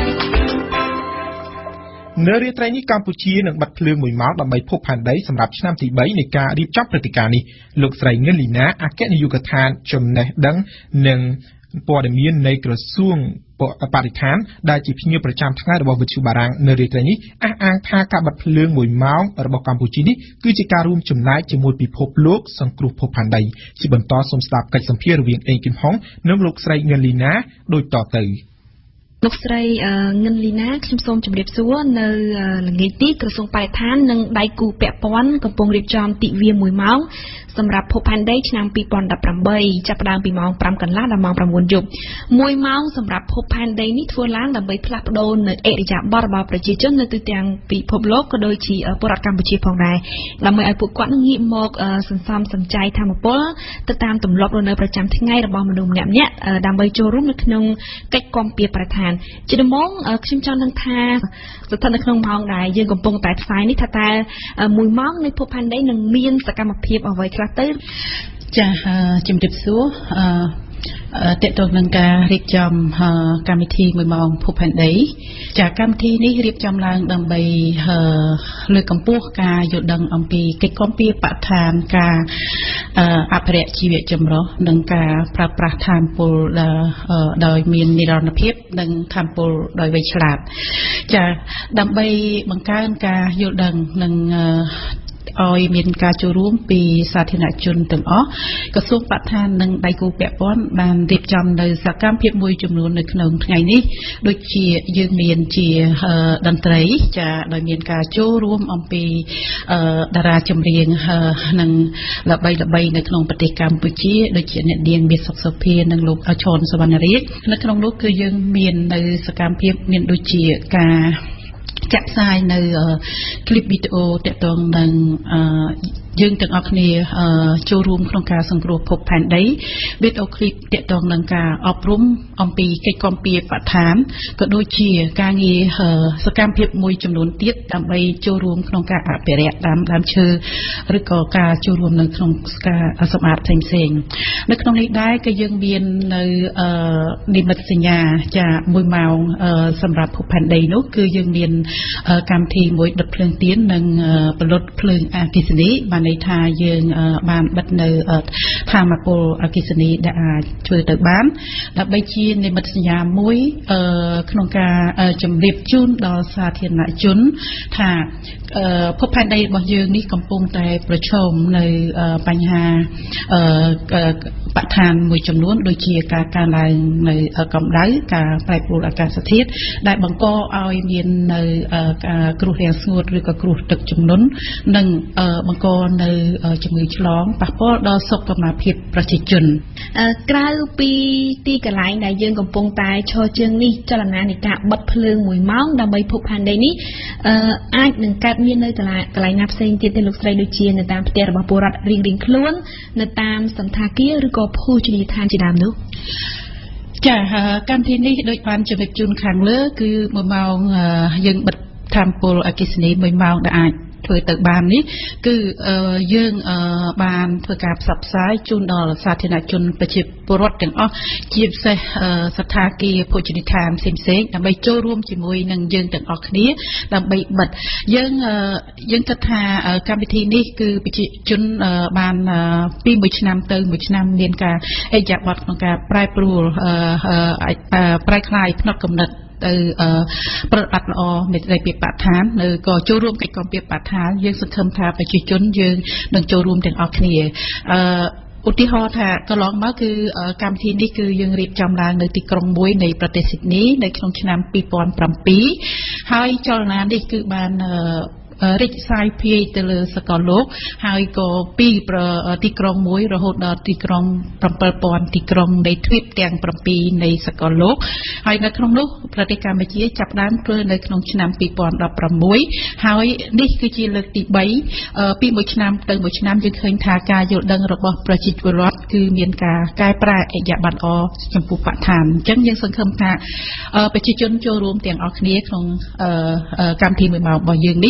នៅរាត្រីនេះកម្ពុជានឹងបិទភ្លើងមួយម៉ោងដើម្បីភពផែនដីសម្រាប់ឆ្នាំទីបីនៃការរៀបចំព្រឹត្តិការណ៍នេះលោកស្រីងឿនលីណាអគ្គនាយកដ្ឋានចំណេះដឹងនិងព័ត៌មាននៃក្រសួងបរិស្ថានដែលជាភ្ញៀវប្រចាំថ្ងៃរបស់វិទ្យុបារាំងនៅរាត្រីនេះអះអាងថាការបិទភ្លើងមួយម៉ោងរបស់កម្ពុជានេះគឺជាការរួមចំណែកជាមួយពិភពលោកសង្គ្រោះភពផែនដីជាបន្តសូមស្ដាប់កិច្ចសម្ភាសន៍រវាងអេងគឹមហុងនិងលោកស្រីងឿនលីណាដូចតទៅលោកស្រីងឿនលីណាខ្ញុំសូមជម្រាបសួរនៅល្ងាចនេះក្រសួងបរិស្ថាននិងដៃគូពាក់ព័ន្ធកំពុងរៀបចំទិវាមួយម៉ោងសម្រាប់ភពផែនដីឆ្នាំពីរពាន់ដប់ប្រាំបីចាប់ផ្ដើមពីម៉ោងប្រាំកន្លះដល់ម៉ោងប្រាំបួនយប់មួយម៉ោងសម្រាប់ភពផែនដីនេះធ្វើឡើងដើម្បីផ្លាស់ប្ដូរនៅអរិយាប័ត្ររបស់ប្រជាជននៅទូទាំងពិភពលោកក៏ដូចជាពលរដ្ឋកម្ពុជាផងដែរដើម្បីឲ្យពួកគាត់នឹងងាកមកសន្សំសំចៃថាមពលទៅតាមទម្លាប់រស់នៅប្រចាំថ្ងៃរបស់មនុស្សម្នាក់ម្នាក់ដើម្បីចូលរួមនៅក្នុងកិច្ចគាំពារបរិស្ថានជាដំបូងខ្ញុំចង់ដឹងថាស្ថិតនៅក្នុងម៉ោងដែលយើងកំពុងតែផ្សាយនេះថាតើមួយម៉ោងនៃភពផែនដីនឹងមានសកម្មភាពអ្វីខ្លះទៅចាជំរាបសួរតេតងនឹងការរៀបចំកម្មវិធីមួយម៉ោងភពផែនដីចាកម្មវិធីនេះរៀបចំឡើងដើម្បីលើកកម្ពស់ការយល់ដឹងអំពីកិច្ចគាំពារបរិស្ថានការអភិរក្សជីវៈចម្រុះនិងការប្រើប្រាស់ថាមពលដោយមាននិរន្តរភាពនិងថាមពលដោយវៃឆ្លាតចាដើម្បីបង្កើនការយល់ដឹងនិងឲ្យមានការចូលរួមពីសាធារណជនទាំងអស់ក្រសួងបរិស្ថាននិងដៃគូពាក់ព័ន្ធបានរៀបចំនៅសកម្មភាពមួយចំនួននៅក្នុងថ្ងៃនេះដូចជាយើងមានជាតន្ត្រីចាដោយមានការចូលរួមអំពីតារាចម្រៀងនិងល្បីល្បីនៅក្នុងប្រទេសកម្ពុជាដូចជាអ្នកនាងមាសសុខសុភានិងលោកឈុនសវណ្ណរាជនៅក្នុងនោះគឺយើងមាននៅសកម្មភាពមានដូចជាការចាក់ផ្សាយនៅคลิปវីដេអូទាក់ទងនឹងយើងទាំងអស់គ្នាចូលរួមក្នុងការសង្គ្រោះភពផែនដីវីដេអូคลิปទាក់ទងនឹងការអប់រំអំពីកិច្ចគាំពារបរិស្ថានក៏ដូចជាការងារសកម្មភាពមួយចំនួនទៀតដើម្បីចូលរួមក្នុងការអភិរក្សដើមដើមឈើឬក៏ការចូលរួមនៅក្នុងការសម្អាតផ្សេងៗនៅក្នុងនេះដែរក៏យើងមាននៅនិមិត្តសញ្ញាចាមួយម៉ោងសម្រាប់ភពផែនដីនោះគឺយើងមានកម្មវិធីមួយដុតភ្លើងទៀននិងផលិតភ្លើងអគ្គិសនីបានន័យថាយើងបានបិទនៅថាមពលអគ្គិសនីដែលអាចធ្វើទៅបានដើម្បីជានិមិត្តសញ្ញាមួយក្នុងការជម្រាបជូនដល់សាធារណជនថាភពផែនដីរបស់យើងនេះកំពុងតែប្រឈមនៅបញ្ហាបរិស្ថានមួយចំនួនដូចជាការកើនឡើងនៅកម្ដៅការប្រែប្រួលអាកាសធាតុដែលបង្កឲ្យមាននៅគ្រោះរាំងស្ងួតឬក៏គ្រោះទឹកជំនន់និងបង្កនៅជំងឺឆ្លងប៉ះពាល់ដល់សុខភាពប្រជាជនក្រៅពីទីកន្លែងដែលយើងកំពុងតែឈរជើងនេះចលនានៃការបិទភ្លើងមួយម៉ោងដើម្បីភពផែនដីនេះអាចនឹងកើតមាននៅកន្លែងណាផ្សេងទៀតទេលោកស្រីដូចជានៅតាមផ្ទះរបស់ពលរដ្ឋរៀងៗខ្លួននៅតាមសន្តាគារឬក៏ភោជនីយដ្ឋានជាដើមនោះចាកម្មវិធីនេះដូចបានជម្រាបជូនខាងលើគឺមួយម៉ោងយើងបិទថាមពលអគ្គិសនីមួយម៉ោងដែលអាចធ្វើទៅបាននេះគឺយើងបានធ្វើការផ្សព្វផ្សាយជូនដល់សាធារណជនប្រជាពលរដ្ឋទាំងអស់ជាពិសេសស្ថានភាពភោជនីយដ្ឋានផ្សេងៗដើម្បីចូលរួមជាមួយនឹងយើងទាំងអស់គ្នាដើម្បីបិទយើងយើងគិតថាកម្មវិធីនេះគឺប្រជាជនបានពីមួយឆ្នាំទៅមួយឆ្នាំមានការអេយ៉ាប័តក្នុងការប្រែប្រួលប្រែក្លាយផ្នត់គំនិតទៅប្រតិបត្តិល្អមេត្រីពីបរិស្ថាននៅក៏ចូលរួមកិច្ចគាំពារបរិស្ថានយើងសង្ឃឹមថាប្រជាជនយើងនឹងចូលរួមទាំងអស់គ្នាអឺឧទាហរណ៍ថាកន្លងមកគឺកម្មវិធីនេះគឺយើងរៀបចំឡើងនៅទីក្រុងមួយនៃប្រទេសស៊ីដនីនៅក្នុងឆ្នាំពីរពាន់ប្រាំពីរហើយចលនានេះគឺបានរិចសាយភាយទៅលើសកលលោកហើយក៏ពីទីក្រុងមួយរហូតដល់ទីក្រុងប្រាំពីរពាន់ទីក្រុងនៃទ្វីបទាំងប្រាំពីរនៃសកលលោកហើយនៅក្នុងនោះប្រទេសកម្ពុជាចាប់ផ្ដើមធ្វើនៅក្នុងឆ្នាំពីរពាន់ដប់ប្រាំមួយហើយនេះគឺជាលើកទីបីពីមួយឆ្នាំទៅមួយឆ្នាំយើងឃើញថាការយល់ដឹងរបស់ប្រជាពលរដ្ឋគឺមានការកែប្រែអិយាប័ត្រល្អចំពោះបរិស្ថានអញ្ចឹងយើងសង្ឃឹមថាប្រជាជនចូលរួមទាំងអស់គ្នាក្នុងកម្មវិធីមួយម៉ោងរបស់យើងនេះហើយ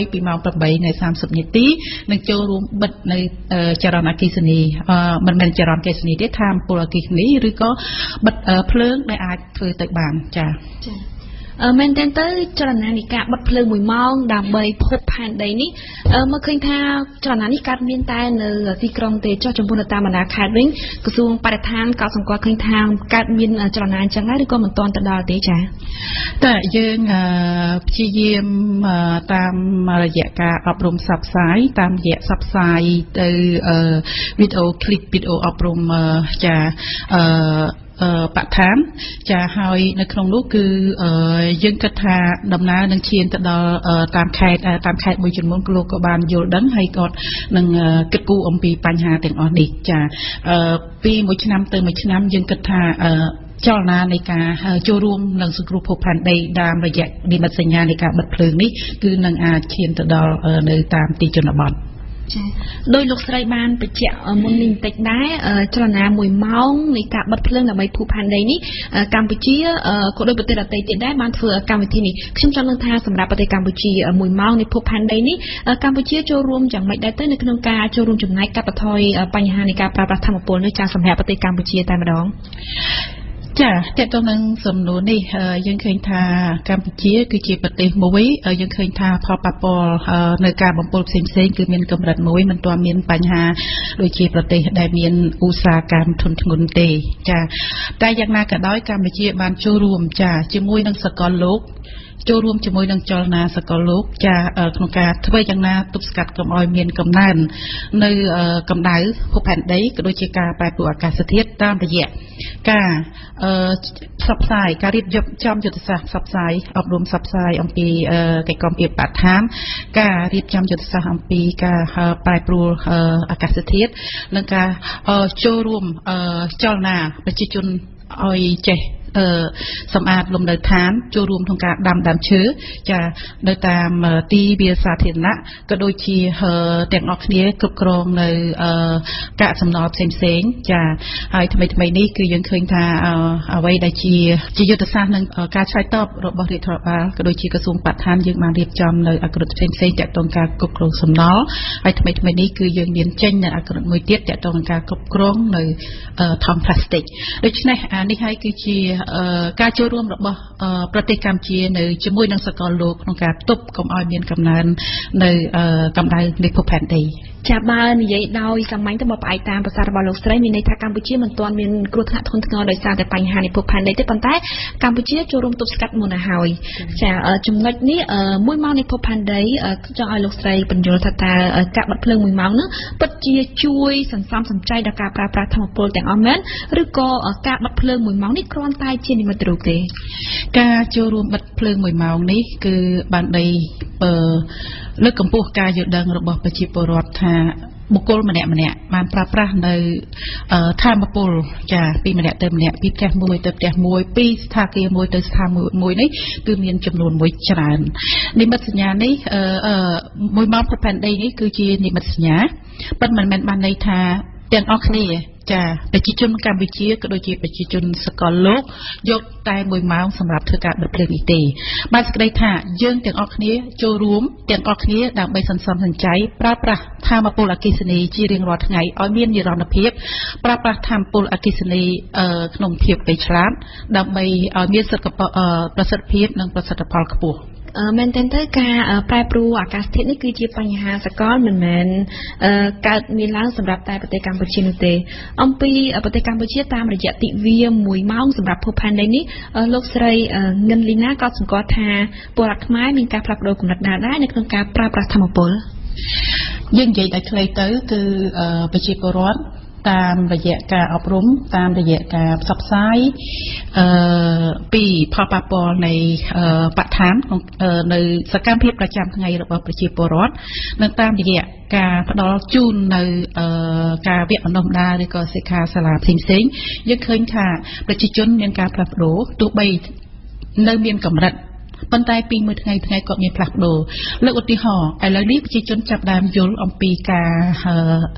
ពីម៉ោងប្រាំបីនៃសាមសិបនាទីនឹងចូលរួមបិទនៅចរន្តអគ្គិសនីមិនមែនចរន្តអគ្គិសនីទេថាមពលអគ្គិសនីឬក៏បិទភ្លើងដែលអាចធ្វើទៅបានចា៎ចា៎អឺមែនតើទៅចលនានៃការបិទភ្លើងមួយម៉ោងដើម្បីភពផែនដីនេះមើលឃើញថាចលនានេះកើតមានតែនៅទីក្រុងទេចុះចំពោះនៅតាមបណ្ដាខេត្តវិញក្រសួងបរិស្ថានក៏សម្គាល់ឃើញថាកើតមានចលនាអញ្ចឹងដែរឬក៏មិនទាន់ទៅដល់ទេចា៎តែយើងព្យាយាមតាមរយៈការអប់រំផ្សព្វផ្សាយតាមរយៈផ្សព្វផ្សាយទៅវីដេអូឃ្លីបវីដេអូអប់រំចាអឺបឋានចាហើយនៅក្នុងនោះគឺយើងគិតថាដំណើរនឹងឈានទៅដល់តាមខេត្តតាមខេត្តមួយចំនួនលោកក៏បានយល់ដឹងហើយក៏នឹងគិតគូរអំពីបញ្ហាទាំងអស់នេះចាពីមួយឆ្នាំទៅមួយឆ្នាំយើងគិតថាចលនានៃការចូលរួមនឹងសង្គ្រោះភពផែនដីតាមរយៈនិមិត្តសញ្ញានៃការបិទភ្លើងនេះគឺនឹងអាចឈានទៅដល់នៅតាមទីជនបទចាដោយលោកស្រីបានបញ្ជាក់មុននេះបន្តិចដែរចលនាមួយម៉ោងនៃការបិទភ្លើងដើម្បីភពផែនដីនេះកម្ពុជាក៏ដោយប្រទេសដទៃទៀតដែរបានធ្វើកម្មវិធីនេះខ្ញុំចង់នឹងថាសម្រាប់ប្រទេសកម្ពុជាមួយម៉ោងនៃភពផែនដីនេះកម្ពុជាចូលរួមយ៉ាងម៉េចដែរទៅនៅក្នុងការចូលរួមចំណែកកាត់បន្ថយបញ្ហានៃការប្រើប្រាស់ថាមពលនេះចាសម្រាប់ប្រទេសកម្ពុជាតែម្ដងចាតើតើនឹងសំណួរនេះយើងឃើញថាកម្ពុជាគឺជាប្រទេសមួយយើងឃើញថាផលប៉ះពាល់នៅការបំពុលផ្សេងៗគឺមានកម្រិតមួយមិនទាន់មានបញ្ហាដូចជាប្រទេសដែលមានឧស្សាហកម្មធុនធ្ងន់ទេចាតែយ៉ាងណាក៏ដោយកម្ពុជាបានចូលរួមចាជាមួយនឹងសកលលោកចូលរួមជាមួយនឹងចលនាសកលលោកចាក្នុងការធ្វើយ៉ាងណាទប់ស្កាត់កុំឲ្យមានកំណើននៅកម្ដៅភពផែនដីក៏ដូចជាការប្រែប្រួលអាកាសធាតុតាមរយៈការផ្សព្វផ្សាយការរៀបចំយុទ្ធសាស្ត្រផ្សព្វផ្សាយអប់រំផ្សព្វផ្សាយអំពីកិច្ចគាំពារបឋមការរៀបចំយុទ្ធសាស្ត្រអំពីការប្រែប្រួលអាកាសធាតុនិងការចូលរួមចលនាប្រជាជនឲ្យចេះសម្អាតលំនៅឋានចូលរួមក្នុងការដាំដើមឈើចានៅតាមទីវាលសាធារណៈក៏ដូចជាទាំងអស់គ្នាគ្រប់គ្រងនៅកាកសំណល់ផ្សេងៗចាហើយថ្មីថ្មីនេះគឺយើងឃើញថាអ្វីដែលជាជាយុទ្ធសាស្ត្រនឹងការឆ្លើយតបរបស់រាជរដ្ឋបាលក៏ដូចជាក្រសួងបរិស្ថានយើងបានរៀបចំនៅអក្រិតផ្សេងៗទាក់ទងការគ្រប់គ្រងសំណល់ហើយថ្មីថ្មីនេះគឺយើងមានចេញនៅអក្រិតមួយទៀតទាក់ទងនឹងការគ្រប់គ្រងនៅថង់ផ្លាស្ទិកដូច្នេះអានេះហើយគឺជាការចូលរួមរបស់ប្រទេសកម្ពុជានៅជាមួយនឹងសកលលោកក្នុងការទប់កុំឲ្យមានកំណើននៅកម្ដៅនៃភពផែនដីចាបើនិយាយដោយសាមញ្ញទៅមកផ្អែកតាមប្រសាសន៍របស់លោកស្រីមានន័យថាកម្ពុជាមិនទាន់មានគ្រោះថ្នាក់ធ្ងន់ធ្ងរដោយសារតែបញ្ហានៃភពផែនដីទេប៉ុន្តែកម្ពុជាចូលរួមទប់ស្កាត់មុនទៅហើយចាចំណុចនេះមួយម៉ោងនៃភពផែនដីចង់ឲ្យលោកស្រីបញ្យល់ថាតើការបិទភ្លើងមួយម៉ោងនោះពិតជាជួយសន្សំសំចៃដល់ការប្រើប្រាស់ថាមពលទាំងអស់មែនឬក៏ការបិទភ្លើងមួយម៉ោងនេះគ្រាន់តែជានិមិត្តរូបទេការចូលរួមបិទភ្លើងមួយម៉ោងនេះគឺបានដីលើកកម្ពស់ការយល់ដឹងរបស់ប្រជាពលរដ្ឋថាបុគ្គលម្នាក់ម្នាក់បានប្រើប្រាស់នៅថាមពលចាពីម្នាក់ទៅម្នាក់ពីផ្ទះមួយទៅផ្ទះមួយពីស្ថានភាពមួយទៅស្ថានភាពមួយនេះគឺមានចំនួនមួយច្រើននិមិត្តសញ្ញានេះមួយម៉ោងប្រផែនដីនេះគឺជានិមិត្តសញ្ញាប៉ុន្តែមិនមែនបានន័យថាទាំងអស់គ្នាចាប្រជាជនកម្ពុជាក៏ដូចជាប្រជាជនសកលលោកយកតែមួយម៉ោងសម្រាប់ធ្វើការបិទភ្លើងនេះទេបានសេចក្តីថាយើងទាំងអស់គ្នាចូលរួមទាំងអស់គ្នាដើម្បីសន្សំសំចៃប្រើប្រាស់ថាមពលអគ្គិសនីជារៀងរាល់ថ្ងៃឲ្យមាននិរន្តរភាពប្រើប្រាស់ថាមពលអគ្គិសនីក្នុងភាពវៃឆ្លាតដើម្បីឲ្យមានប្រសិទ្ធភាពនិងប្រសិទ្ធផលខ្ពស់មែនទែនទៅការប្រែប្រួលអាកាសធាតុនេះគឺជាបញ្ហាសកលមិនមែនកើតមានឡើងសម្រាប់តែប្រទេសកម្ពុជានោះទេអំពីប្រទេសកម្ពុជាតាមរយៈទិវាមួយម៉ោងសម្រាប់ភពផែនដីនេះលោកស្រីងិនលីណាក៏សម្គាល់ថាពលរដ្ឋខ្មែរមានការផ្លាស់ប្ដូរគំនិតដែរនៅក្នុងការប្រើប្រាស់ថាមពលយើងនិយាយតែខ្លីទៅគឺប្រជាពលរដ្ឋតាមរយៈការអប់រំតាមរយៈការផ្សព្វផ្សាយពីផលប៉ះពាល់នៃបឋមនៅសកម្មភាពប្រចាំថ្ងៃរបស់ប្រជាពលរដ្ឋនិងតាមរយៈការផ្ដល់ជូននៅការវគ្គបណ្ដុះបណ្ដាលឬក៏សិក្ខាសាលាផ្សេងៗយើងឃើញថាប្រជាជនមានការផ្លាស់ប្ដូរទោះបីនៅមានកម្រិតប៉ុន្តែពីមួយថ្ងៃថ្ងៃក៏មានផ្លាស់ប្ដូរលើកឧទាហរណ៍ឥឡូវនេះប្រជាជនចាប់ផ្ដើមយល់អំពីការ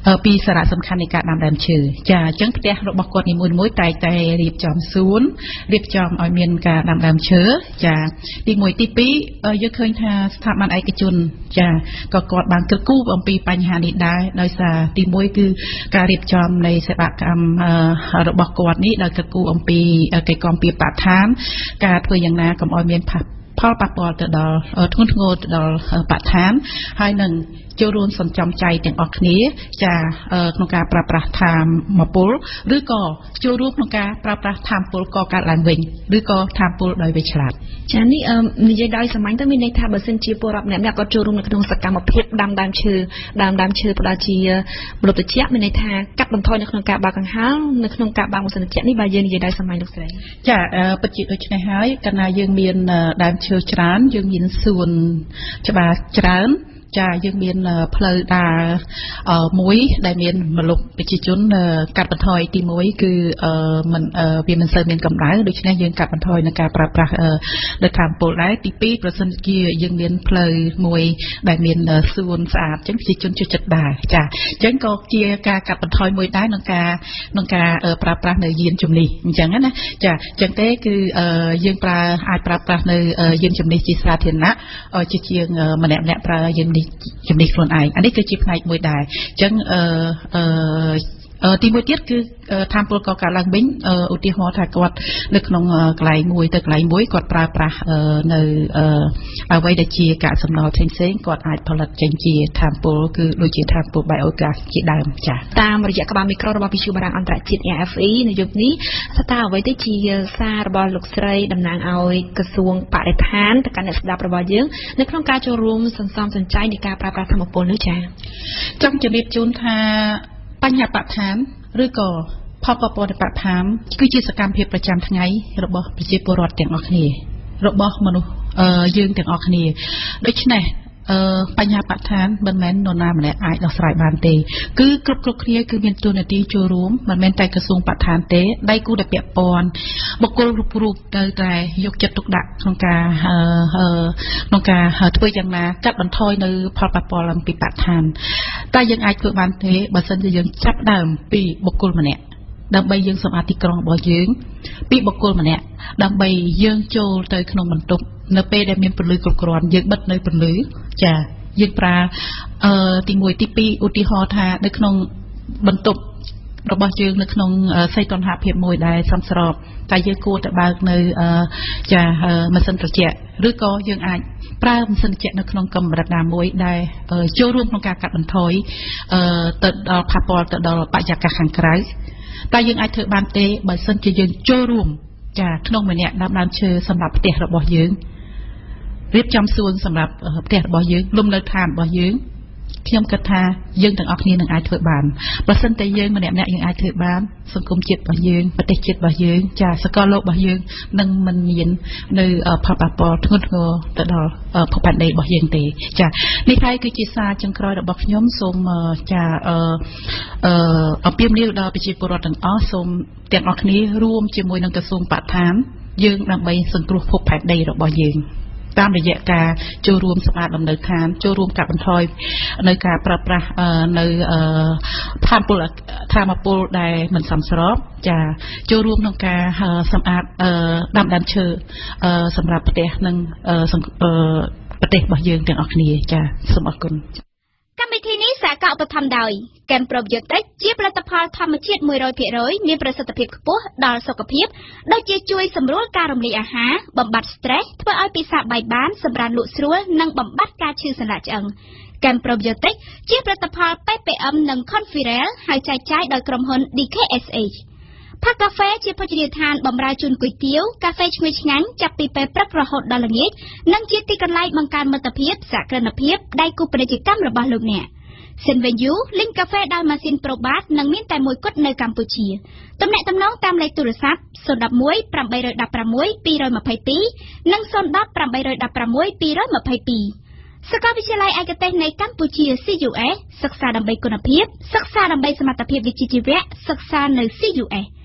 ពីសារៈសំខាន់នៃការដាំដើមឈើចាអញ្ចឹងផ្ទះរបស់គាត់នីមួយៗតែតែរៀបចំសួនរៀបចំឲ្យមានការដាំដើមឈើចាទីមួយទីពីរយើងឃើញថាស្ថាប័នឯកជនចាក៏គាត់បានគិតគូរអំពីបញ្ហានេះដែរដោយសារទីមួយគឺការរៀបចំនៃសេវាកម្មរបស់គាត់នេះដោយគិតគូរអំពីកិច្ចគាំពារបរិស្ថានការធ្វើយ៉ាងណាកុំឲ្យមានផលប៉ះពាល់ទៅដល់ធ្ងន់ធ្ងរទៅដល់បរិស្ថានហើយនឹងចូលរួមសន្សំចៃទាំងអស់គ្នាចាក្នុងការប្រើប្រាស់ថាមពលឬក៏ចូលរួមក្នុងការប្រើប្រាស់ថាមពលកកើតឡើងវិញឬក៏ថាមពលដោយវាឆ្លាតចានេះនិយាយដោយសាមញ្ញទៅមានន័យថាបើសិនជាពលរដ្ឋម្នាក់ៗគាត់ចូលរួមនៅក្នុងសកម្មភាពដាំដើមឈើដាំដើមឈើផ្ដល់ជាមលុបត្រជាក់មានន័យថាកាត់បន្ថយនៅក្នុងការបើកកង្ហារនៅក្នុងការបើកម៉ាស៊ីនត្រជាក់នេះបើយើងនិយាយដោយសាមញ្ញលោកស្រីចាពិតជាដូចនេះហើយកាលណាយើងមានដើមឈើច្រើនយើងមានសួនច្បារច្រើនចាយើងមានផ្លូវដើរមួយដែលមានមលុបប្រជាជនកាត់បន្ថយទីមួយគឺมันវាមិនសូវមានកម្ដៅដូច្នេះយើងកាត់បន្ថយនឹងការប្រើប្រាស់ដោយថាមពលដែរទីពីរប្រសិនជាយើងមានផ្លូវមួយដែលមានសួនស្អាតអញ្ចឹងប្រជាជនជួយចិត្តដែរចាអញ្ចឹងក៏ជាការកាត់បន្ថយមួយដែរក្នុងការក្នុងការប្រើប្រាស់នៅយានជំនិះអញ្ចឹងណាចាអញ្ចឹងទេគឺយើងប្រើអាចប្រើប្រាស់នៅយានជំនិះជាសាធារណៈជាជាងម្នាក់ម្នាក់ប្រើយានជំនិះខ្លួនឯងអានេះគឺជាផ្នែកមួយដែរអញ្ចឹងអឺអឺទីមួយទៀតគឺថាមពលកកើតឡើងវិញឧទាហរណ៍ថាគាត់នៅក្នុងកន្លែងមួយទៅកន្លែងមួយគាត់ប្រើប្រាស់នៅអ្វីដែលជាកាកសំណល់ផ្សេងៗគាត់អាចផលិតចេញជាថាមពលគឺដូចជាថាមពល biogas ជាដើមចា៎តាមរយៈក្បាលមីក្រូរបស់វិទ្យុបារាំងអន្តរជាតិ A F E នៅយុគនេះតើអ្វីទៅជាសាររបស់លោកស្រីតំណាងឲ្យក្រសួងបរិស្ថានទៅកាន់អ្នកស្ដាប់របស់យើងនៅក្នុងការចូលរួមសន្សំសំចៃនៃការប្រើប្រាស់ថាមពលនេះចា៎ចង់ជម្រាបជូនថាបញ្ហាបរិស្ថានឬក៏ផលប៉ះពាល់ដល់បរិស្ថានគឺជាសកម្មភាពប្រចាំថ្ងៃរបស់ប្រជាពលរដ្ឋទាំងអស់គ្នារបស់មនុស្សយើងទាំងអស់គ្នាដូច្នេះបញ្ហាបរិស្ថានមិនមែននរណាម្នាក់អាចដោះស្រាយបានទេគឺគ្រប់គ្រប់គ្នាគឺមានតួនាទីចូលរួមមិនមែនតែក្រសួងបរិស្ថានទេដៃគូដែលពាក់ព័ន្ធបុគ្គលគ្រប់រូបត្រូវតែយកចិត្តទុកដាក់ក្នុងការក្នុងការធ្វើយ៉ាងណាកាត់បន្ថយនៅផលប៉ះពាល់អំពីបរិស្ថានតែយើងអាចធ្វើបានទេបើសិនជាយើងចាប់ដើមពីបុគ្គលម្នាក់ដើម្បីយើងសម្អាតទីក្រុងរបស់យើងពីបុគ្គលម្នាក់ដើម្បីយើងចូលទៅក្នុងបន្ទប់នៅពេលដែលមានពន្លឺគ្រប់គ្រាន់យើងបិទនៅពន្លឺចាយើងប្រើអឺទីមួយទីពីរឧទាហរណ៍ថានៅក្នុងបន្ទប់របស់យើងនៅក្នុងសីតុណ្ហភាពមួយដែលសមស្របតែយើងគួរតែបើកនៅចាម៉ាស៊ីនត្រជាក់ឬក៏យើងអាចប្រើម៉ាស៊ីនត្រជាក់នៅក្នុងកម្រិតណាមួយដែលចូលរួមក្នុងការកាត់បន្ថយទៅដល់ប៉ះពាល់ទៅដល់បរិយាកាសខាងក្រៅតែយើងអាចធ្វើបានទេបើសិនជាយើងចូលរួមចាក្នុងម្នាក់ដាំដើមឈើសម្រាប់ផ្ទះរបស់យើងរៀបចំសួនសម្រាប់ផ្ទះរបស់យើងលំនៅឋានរបស់យើងខ្ញុំគិតថាយើងទាំងអស់គ្នានឹងអាចធ្វើបានបើសិនតែយើងម្នាក់ម្នាក់យើងអាចធ្វើបានសង្គមជាតិរបស់យើងប្រទេសជាតិរបស់យើងចាសកលលោករបស់យើងនឹងមិនមាននៅផលប៉ះពាល់ធ្ងន់ធ្ងរទៅដល់ភពផែនដីរបស់យើងទេចានេះហើយគឺជាសារចុងក្រោយរបស់ខ្ញុំសូមចាអឺអឺអំពាវនាវដល់ប្រជាពលរដ្ឋទាំងអស់សូមទាំងអស់គ្នារួមជាមួយនឹងក្រសួងបរិស្ថានយើងដើម្បីសង្គ្រោះភពផែនដីរបស់យើងតាមរយៈការចូលរួមសម្អាតលំនៅឋានចូលរួមកាត់បន្ថយនៅការប្រើប្រាស់នៅថាមពលថាមពលដែលមិនសមស្របចាចូលរួមក្នុងការសម្អាតដាំដើមឈើសម្រាប់ប្រទេសនិងប្រទេសរបស់យើងទាំងអស់គ្នាចាសូមអរគុណកម្មវិធីនេះសហការឧបត្ថម្ភដោយ Kem Probiotic ជាផលិតផលធម្មជាតិ មួយរយភាគរយ មានប្រសិទ្ធភាពខ្ពស់ដល់សុខភាពដូចជាជួយសម្រួលការរំលាយអាហារបំបាត់ stress ធ្វើឲ្យពិសាបាយបានសម្រាប់លក់ស្រួលនិងបំបាត់ការឈឺសន្លាក់ឆ្អឹង Kem Probiotic ជាផលិតផល P P M និង Conferel ហើយចែកចាយដោយក្រុមហ៊ុន D K S H ផាកាហ្វេជាភោជនីយដ្ឋានបម្រើជូនគុយទាវកាហ្វេឈ្ងុយឆ្ងាញ់ចាប់ពីពេលព្រឹករហូតដល់ល្ងាចនិងជាទីកន្លែងបង្កើនមិត្តភាពសក្តិភាពដៃគូពាណិជ្ជកម្មរបស់លោកអ្នកសិនវិញយូលីងកាហ្វេដោយម៉ាស៊ីនប្រូបាតនឹងមានតែមួយគត់នៅកម្ពុជាទំនាក់ទំនងតាមលេខទូរស័ព្ទ ศูนย์ หนึ่ง หนึ่ง แปด หนึ่ง หก สอง สอง ยี่ สอง ยี่ និង ศูนย์ หนึ่ง แปด หนึ่ง หก สอง สอง ยี่ สอง ยี่ សាកលវិទ្យាល័យឯកទេសនៃកម្ពុជា C U S សិក្សាដើម្បីគុណភាពសិក្សាដើម្បីសមត្ថភាពវិជ្ជាជីវៈសិក្សានៅ C U S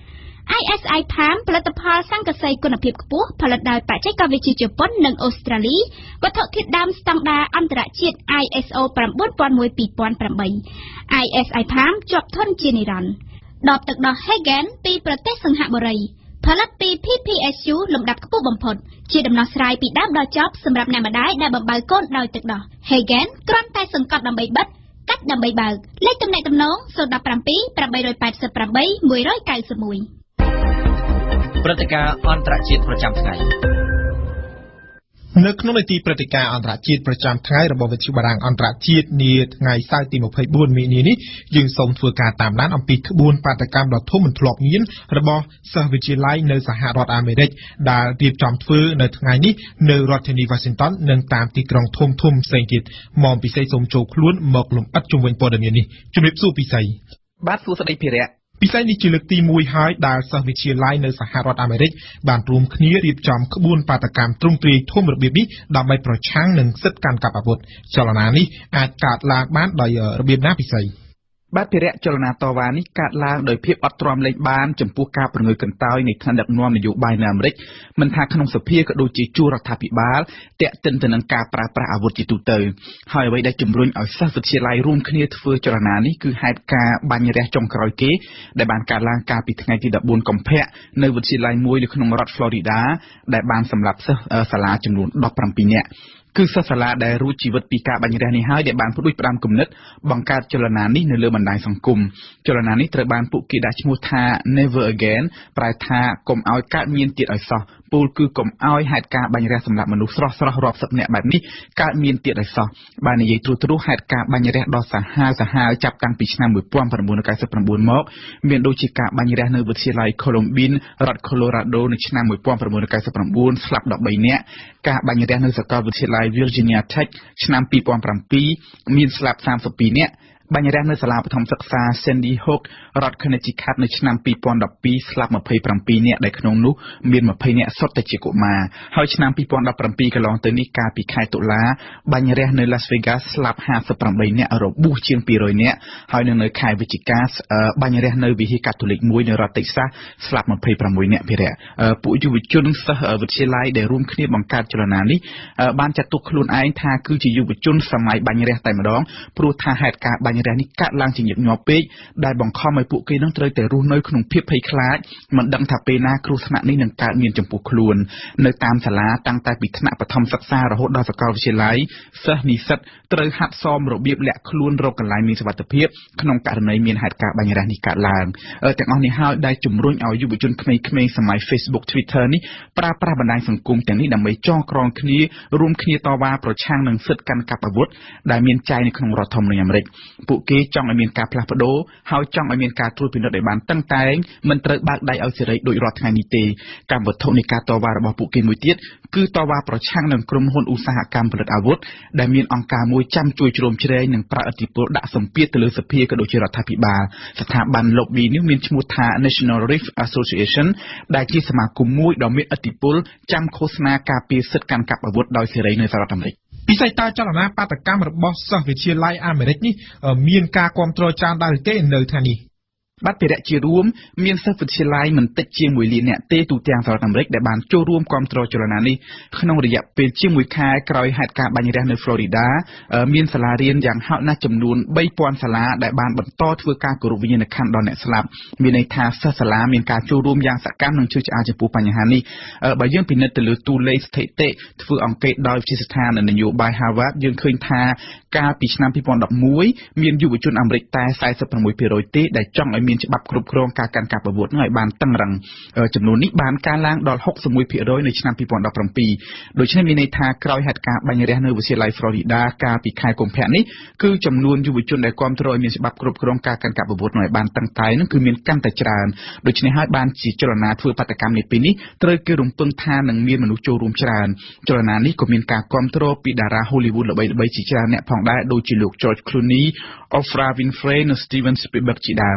ไอ เอส ไอ Palm ផលិតផលសង្កសីគុណភាពខ្ពស់ផលិតដោយបច្ចេកវិទ្យាជប៉ុននិងអូស្ត្រាលីវត្ថុធាតុដើមស្តង់ដារអន្តរជាតិ ไอ เอส โอ 9001 2008 ไอ เอส ไอ Palm ជាប់ធន់ជានិរន្តរ៍ដបទឹកដោះ Hagen ពីប្រទេសសិង្ហបុរីផលិតពី พี พี เอส ยู លំដាប់ខ្ពស់បំផុតជាដំណោះស្រាយពីដើមដល់ចប់សម្រាប់អ្នកម្ដាយដែលបំបៅកូនដោយទឹកដោះ Hagen គ្រាន់តែសង្កត់ដើម្បីបិទកាច់ដើម្បីបើកលេខទំនាក់ទំនង ศูนย์ หนึ่ง เจ็ด แปด แปด แปด แปด หนึ่ง เก้า หนึ่งព្រឹត្តិការណ៍អន្តរជាតិប្រចាំថ្ងៃនៅក្នុងនីតិព្រឹត្តិការណ៍អន្តរជាតិប្រចាំថ្ងៃរបស់វិទ្យុបារាំងអន្តរជាតិនាថ្ងៃសៅរ៍ទី ยี่สิบสี่ មីនានេះយើងសូមធ្វើការតាមដានអំពីក្បួនបាតកម្មដ៏ធំមិនធ្លាប់មានរបស់សិស្សវិទ្យាល័យនៅសហរដ្ឋអាមេរិកដែលរៀបចំធ្វើនៅថ្ងៃនេះនៅរដ្ឋធានី Washington និងតាមទីក្រុងធំធំផ្សេងទៀតមកពិសេសសូមចូលខ្លួនមកលំអិតជុំវិញព័ត៌មាននេះជំរាបសួរពិសេសបាទសួស្តីភិរៈពិសេសនេះជាលើកទីមួយហើយដែលសិស្សវិទ្យាល័យនៅសហរដ្ឋអាមេរិកបានរួមគ្នារៀបចំក្បួនបាតកម្មទ្រង់ទ្រាយធំរបៀបនេះដើម្បីប្រឆាំងនឹងសិទ្ធិកាន់កាប់អាវុធចលនានេះអាចកើតឡើងបានដោយរបៀបណាពិសេសបាទភិរៈចលនាតវ៉ានេះកើតឡើងដោយភាពអត់ទ្រាំលែងបានចំពោះការប្រងើយកន្តើយនៃថ្នាក់ដឹកនាំនយោបាយនៅអាមេរិកមិនថាក្នុងសភាក៏ដូចជាជួររដ្ឋាភិបាលតាក់ទិនទៅនឹងការប្រើប្រាស់អាវុធជាទូទៅហើយអ្វីដែលជំរុញឲ្យសិស្សវិទ្យាល័យរួមគ្នាធ្វើចលនានេះគឺហេតុការណ៍បាញ់រះចុងក្រោយគេដែលបានកើតឡើងកាលពីថ្ងៃទីដប់បួនកុម្ភៈនៅវិទ្យាល័យមួយនៅក្នុងរដ្ឋ Florida ដែលបានសម្លាប់សិស្សសាលាចំនួនដប់ប្រាំពីរនាក់គឺសិស្សសាលាដែលរួចជីវិតពីការបាញ់រះនេះហើយដែលបានផ្ដួចផ្ដើមគំនិតបង្កើតចលនានេះនៅលើបណ្ដាញសង្គមចលនានេះត្រូវបានពួកគេដាក់ឈ្មោះថា Never Again ប្រែថាកុំឲ្យកើតមានទៀតឲ្យសោះពលគឺកុំឲ្យហេតុការណ៍បាញ់រះសម្លាប់មនុស្សស្រស់ស្រស់រាប់សិបនាក់បែបនេះកើតមានទៀតឲ្យសោះបាននិយាយត្រួសត្រាសហេតុការណ៍បាញ់រះដ៏សាហាវសាហាវចាប់តាំងពីឆ្នាំnineteen ninety-nineមកមានដូចជាការបាញ់រះនៅវិទ្យាល័យ Columbine រដ្ឋ Colorado នៅឆ្នាំnineteen ninety-nineស្លាប់thirteenនាក់ការបាញ់រះនៅសាកលវិទ្យាល័យ Virginia Tech ឆ្នាំtwo thousand sevenមានស្លាប់thirty-twoនាក់បាញ់រះនៅសាលាបឋមសិក្សា Sandy Hook រដ្ឋ Connecticut នៅឆ្នាំtwo thousand twelveស្លាប់twenty-sevenនាក់ដែលក្នុងនោះមានtwentyនាក់សុទ្ធតែជាកុមារហើយឆ្នាំtwo thousand seventeenកន្លងទៅនេះកាលពីខែតុលាបាញ់រះនៅ Las Vegas ស្លាប់fifty-eightនាក់របួសជាងtwo hundredនាក់ហើយនៅខែវិច្ឆិកាបាញ់រះនៅវិហារកាតូលិកមួយនៅរដ្ឋ Texas ស្លាប់twenty-sixនាក់ភារៈពួកយុវជនសិស្សវិទ្យាល័យដែលរួមគ្នាបង្កើតចលនានេះបានចាត់ទុកខ្លួនឯងថាគឺជាយុវជនសម័យបាញ់រះតែម្ដងព្រោះថាហេតុការណ៍បាញ់រះនេះកើតឡើងជាញឹកញាប់ពេកដែលបង្ខំឲ្យពួកគេនឹងត្រូវតែរស់នៅក្នុងភាពភ័យខ្លាចមិនដឹងថាពេលណាគ្រោះថ្នាក់នេះនឹងកើតមានចំពោះខ្លួននៅតាមសាលាតាំងតែពីថ្នាក់បឋមសិក្សារហូតដល់សាកលវិទ្យាល័យសិស្សនិស្សិតត្រូវហាត់សមរបៀបលាក់ខ្លួនរកកន្លែងមានសុវត្ថិភាពក្នុងករណីមានហេតុការណ៍បាញ់រះនេះកើតឡើងទាំងអស់នេះហើយដែលជំរុញឲ្យយុវជនក្មេងៗសម័យ Facebook Twitter នេះប្រើប្រាស់បណ្ដាញសង្គមទាំងនេះដើម្បីចងក្រងគ្នារួមគ្នាតវ៉ាប្រឆាំងនឹងសិទ្ធិកាន់កាប់អាវុធដែលមានចែងនៅក្នុងរដ្ឋធម្មនុញ្ញអាមេរិកពួកគេចង់ឲ្យមានការផ្លាស់ប្ដូរហើយចង់ឲ្យមានការត្រួតពិនិត្យឲ្យបានតឹងតែងមិនត្រូវបើកដៃឲ្យសេរីដូចរាល់ថ្ងៃនេះទេកម្មវត្ថុនៃការតវ៉ារបស់ពួកគេមួយទៀតគឺតវ៉ាប្រឆាំងនឹងក្រុមហ៊ុនឧស្សាហកម្មផលិតអាវុធដែលមានអង្គការមួយចាំជួយជ្រោមជ្រែងនិងប្រើឥទ្ធិពលដាក់សម្ពាធទៅលើសភាក៏ដូចជារដ្ឋាភិបាលស្ថាប័ន lobby នេះមានឈ្មោះថា National Rifle Association ដែលជាសមាគមមួយដ៏មានឥទ្ធិពលចាំឃោសនាការពារសិទ្ធិកាន់កាប់អាវុធដោយសេរីនៅសហរដ្ឋអាមេរិកពិសេសតើចលនាបាតកម្មរបស់សិស្សវិទ្យាល័យអាមេរិកនេះមានការគាំទ្រច្រើនដែរទេនៅថ្ងៃនេះបាទភារៈជារួមមានសិស្សវិទ្យាល័យមិនតិចជាងoneលាននាក់ទេទូទាំងសហរដ្ឋអាមេរិកដែលបានចូលរួមគាំទ្រចលនានេះក្នុងរយៈពេលជាមួយខែក្រោយហេតុការណ៍បាញ់រះនៅ Florida មានសាលារៀនយ៉ាងហោចណាស់ចំនួនthree thousandសាលាដែលបានបន្តធ្វើការគោរពវិញ្ញាណក្ខន្ធដល់អ្នកស្លាប់មានន័យថាសិស្សសាលាមានការចូលរួមយ៉ាងសកម្មនិងជឿឆ្អាលចំពោះបញ្ហានេះបើយើងពិនិត្យទៅលើតួលេខស្ថិតិធ្វើអង្កេតដោយវិទ្យាស្ថាននយោបាយ Harvard យើងឃើញថាកាលពីឆ្នាំtwo thousand elevenមានយុវជនអាមេរិកតែforty-six percentទេដែលចង់ឲ្យមានច្បាប់គ្រប់គ្រងការកាន់កាប់អាវុធឲ្យបានតឹងរ៉ឹងចំនួននេះបានកើនឡើងដល់sixty-one percentនៅឆ្នាំtwo thousand seventeenដូច្នេះមានន័យថាក្រោយហេតុការណ៍បាញ់រះនៅវិទ្យាល័យ Florida កាលពីខែកុម្ភៈនេះគឺចំនួនយុវជនដែលគាំទ្រឲ្យមានច្បាប់គ្រប់គ្រងការកាន់កាប់អាវុធឲ្យបានតឹងតែងនឹងគឺមានកាន់តែច្រើនដូច្នេះហើយបានជាចលនាធ្វើបាតកម្មនេះពេលនេះត្រូវគេរំពឹងថានឹងមានមនុស្សចូលរួមច្រើនចលនានេះក៏មានការគាំទ្រពីតារា Hollywood ល្បីៗជាច្រើនអ្នកផងដែរដូចជាលោក George Clooney, Oprah Winfrey និង Steven Spielberg ជាដើម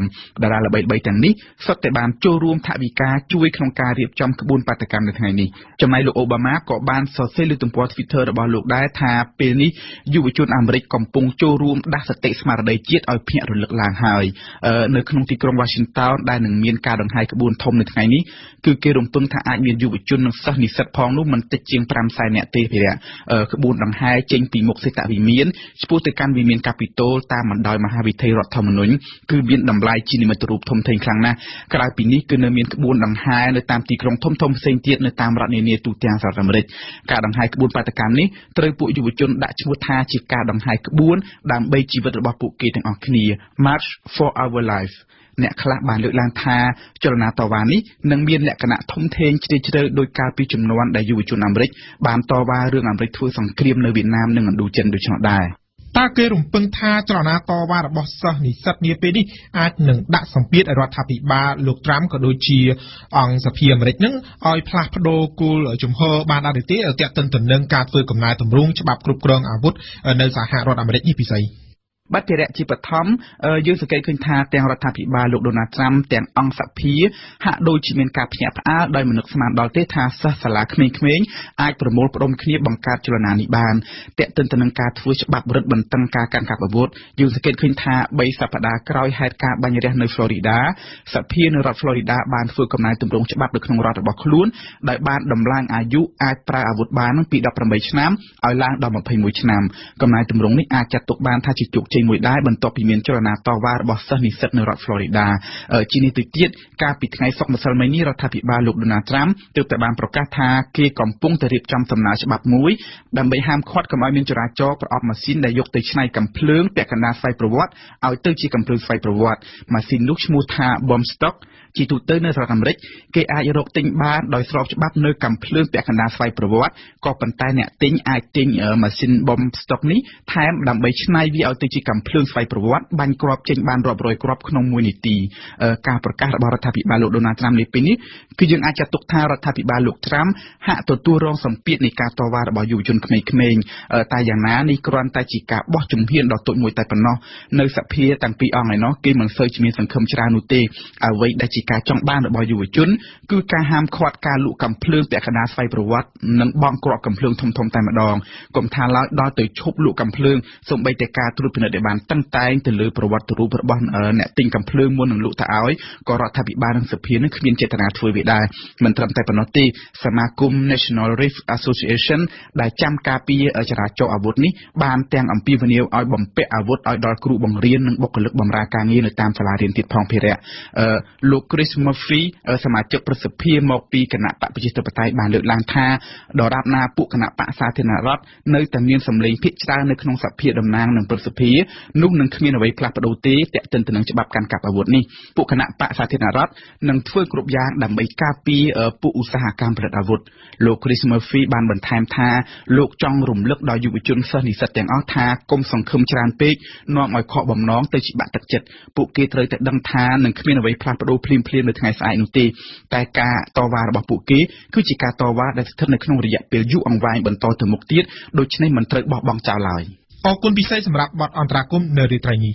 តារាល្បីៗទាំងនេះសុទ្ធតែបានចូលរួមថវិកាជួយក្នុងការរៀបចំក្បួនបាតកម្មនៅថ្ងៃនេះចំណែកលោកអូបាម៉ាក៏បានសរសេរលើទំព័រ Twitter របស់លោកដែរថាពេលនេះយុវជនអាមេរិកកំពុងចូលរួមដាស់សតិស្មារតីជាតិឲ្យភ្ញាក់រលឹកឡើងហើយនៅក្នុងទីក្រុង Washington ដែលនឹងមានការដង្ហែក្បួនធំនៅថ្ងៃនេះគឺគេរំពឹងថាអាចមានយុវជននិងសិស្សនិស្សិតផងនោះមិនតិចជាងfiveសែននាក់ទេភារៈក្បួនដង្ហែចេញពីមុខសេតវិមានឆ្ពោះទៅកាន់វិមានកាពីតូលតាមបណ្ដោយមហាវិថីរដ្ឋធម្មនុញ្ញគឺមានតម្លៃជានិមិត្តរូបធំធេងខ្លាំងណាស់ក្រៅពីនេះគឺនៅមានក្បួនដង្ហែនៅតាមទីក្រុងធំៗផ្សេងទៀតនៅតាមរដ្ឋនានាទូទាំងសហរដ្ឋអាមេរិកការដង្ហែក្បួនបាតកម្មនេះត្រូវពួកយុវជនដាក់ឈ្មោះថាជាការដង្ហែក្បួនដើម្បីជីវិតរបស់ពួកគេទាំងអស់គ្នា March for Our Life អ្នកខ្លះបានលើកឡើងថាចលនាតវ៉ានេះនឹងមានលក្ខណៈធំធេងជ្រាលជ្រៅដោយការពីចំនួនដែលយុវជនអាមេរិកបានតវ៉ារឿងអាមេរិកធ្វើសង្គ្រាមនៅវៀតណាមនិងឥណ្ឌូចិនដូច្នោះដែរតើគេរំពឹងថាចលនាតវ៉ារបស់សិស្សនិស្សិតនាពេលនេះអាចនឹងដាក់សម្ពាធឲ្យរដ្ឋាភិបាលលោកត្រាំក៏ដូចជាអង្គសភាអាមេរិកនឹងឲ្យផ្លាស់ប្ដូរគោលជំហរបានដែរទេទាក់ទិនទៅនឹងការធ្វើកំណែទម្រង់ច្បាប់គ្រប់គ្រងអាវុធនៅសហរដ្ឋអាមេរិកនេះពិសេសបាត់ភារៈជាបឋមយើងសង្កេតឃើញថាទាំងរដ្ឋាភិបាលលោកដូណាល់ត្រាំទាំងអង្គសភាហាក់ដូចជាមានការភ្ញាក់ផ្អើលដោយមិននឹកស្មានដល់ទេថាសិស្សសាលាក្មេងៗអាចប្រមូលផ្ដុំគ្នាបង្កើតចលនានេះបានទាក់ទិនទៅនឹងការធ្វើច្បាប់រឹតបន្តឹងការកាន់កាប់អាវុធយើងសង្កេតឃើញថាបីសប្តាហ៍ក្រោយហេតុការណ៍បាញ់រះនៅ Florida សភានៅរដ្ឋ Florida បានធ្វើកំណែទម្រង់ច្បាប់នៅក្នុងរដ្ឋរបស់ខ្លួនដោយបានដំឡើងអាយុអាចប្រើអាវុធបានពីeighteenឆ្នាំឲ្យឡើងដល់twenty-oneឆ្នាំកំណែទម្រង់នេះអាចចាត់ទុកបានថាជាជោគជ័យមួយដែរបន្ទាប់ពីមានចលនាតវ៉ារបស់សិស្សនិស្សិតនៅរដ្ឋ Florida ជានេះទៅទៀតកាលពីថ្ងៃសុក្រម្សិលមិញនេះរដ្ឋាភិបាលលោក Donald Trump ទើបតែបានប្រកាសថាគេកំពុងតែរៀបចំដំណើរច្បាប់មួយដើម្បីហាមឃាត់កុំឲ្យមានចរាចរណ៍ប្រអប់ម៉ាស៊ីនដែលយកទៅច្នៃកាំភ្លើងពាក់កណ្ដាលស្វ័យប្រវត្តិឲ្យទៅជាកាំភ្លើងស្វ័យប្រវត្តិម៉ាស៊ីននោះឈ្មោះថា Bomb Stock ជាទូទៅនៅសហរដ្ឋអាមេរិកគេអាចរកទិញបានដោយស្របច្បាប់នៅកាំភ្លើងពាក់កណ្ដាលស្វ័យប្រវត្តិក៏ប៉ុន្តែអ្នកទិញអាចទិញម៉ាស៊ីន Bomb Stock នេះថែមដើម្បីច្នៃវាឲ្យទៅជាកាំភ្លើងស្វ័យប្រវត្តិបាញ់គ្រាប់ចេញបានរាប់រយគ្រាប់ក្នុងមួយនាទីការប្រកាសរបស់រដ្ឋាភិបាលលោក Donald Trump នេះពេលនេះគឺយើងអាចចាត់ទុកថារដ្ឋាភិបាលលោក Trump ហាក់ទទួលរងសម្ពាធនៃការតវ៉ារបស់យុវជនក្មេងៗតែយ៉ាងណានេះគ្រាន់តែជាការបោះជំហានដ៏តូចមួយតែប៉ុណ្ណោះនៅសភាតាំងពីអង្គឯណោះគេមិនសូវមានសង្ឃឹមច្រើននោះទេអ្វីដែលជាការចង់បានរបស់យុវជនគឺការហាមឃាត់ការលក់កាំភ្លើងពាក់កណ្ដាលស្វ័យប្រវត្តិនិងបង់គ្រាប់កាំភ្លើងធំៗតែម្ដងកុំថាឡើយដល់ទៅឈប់លក់កាំភ្លើងសូម្បីតែការត្រួតពិនិត្យដែលបានតឹងតែងទៅលើប្រវត្តិរូបរបស់អ្នកទិញកាំភ្លើងមុននឹងលក់ទៅឲ្យក៏រដ្ឋាភិបាលនិងសភានឹងគ្មានចេតនាធ្វើវាដែរមិនត្រឹមតែប៉ុណ្ណោះទេសមាគម National Rifle Association ដែលចាំការពារចរាចរណ៍អាវុធនេះបានទាំងអំពាវនាវឲ្យបំពាក់អាវុធឲ្យដល់គ្រូបង្រៀននិងបុគ្គលិកបម្រើការងារនៅតាមសាលារៀនទៀតផងភារៈលោក Chris Murphy សមាជិកប្រសិទ្ធិមកពីគណៈបកប្រជាធិបតេយ្យបានលើកឡើងថាដរាបណាពួកគណៈបកសាធារណរដ្ឋនៅតែមានសម្លេងភាគច្រើននៅក្នុងសភាតំណាងនិងប្រសិទ្ធិនោះនឹងគ្មានអ្វីផ្លាស់ប្ដូរទេទាក់ទិនទៅនឹងច្បាប់កាន់កាប់អាវុធនេះពួកគណៈបកសាធារណរដ្ឋនឹងធ្វើគ្រប់យ៉ាងដើម្បីការពារពួកឧស្សាហកម្មផលិតអាវុធលោក Chris Murphy បានបន្ថែមថាលោកចង់រំលឹកដល់យុវជនសិស្សនិស្សិតទាំងអស់ថាកុំសង្ឃឹមច្រើនពេកនាំឲ្យខកបំណងទៅជាបាក់ទឹកចិត្តពួកគេត្រូវតែដឹងថានឹងគ្មានអ្វីផ្លាស់ប្ដូរភ្លាមៗនៅថ្ងៃស្អែកនោះទេតែការតវ៉ារបស់ពួកគេគឺជាការតវ៉ាដែលស្ថិតនៅក្នុងរយៈពេលយូរអង្វែងបន្តទៅមុខទៀតដូច្នេះមិនត្រូវបោះបង់ចោលឡើយអរគុណពិសេសសម្រាប់បទអន្តរាគមន៍នៅរាត្រីនេះ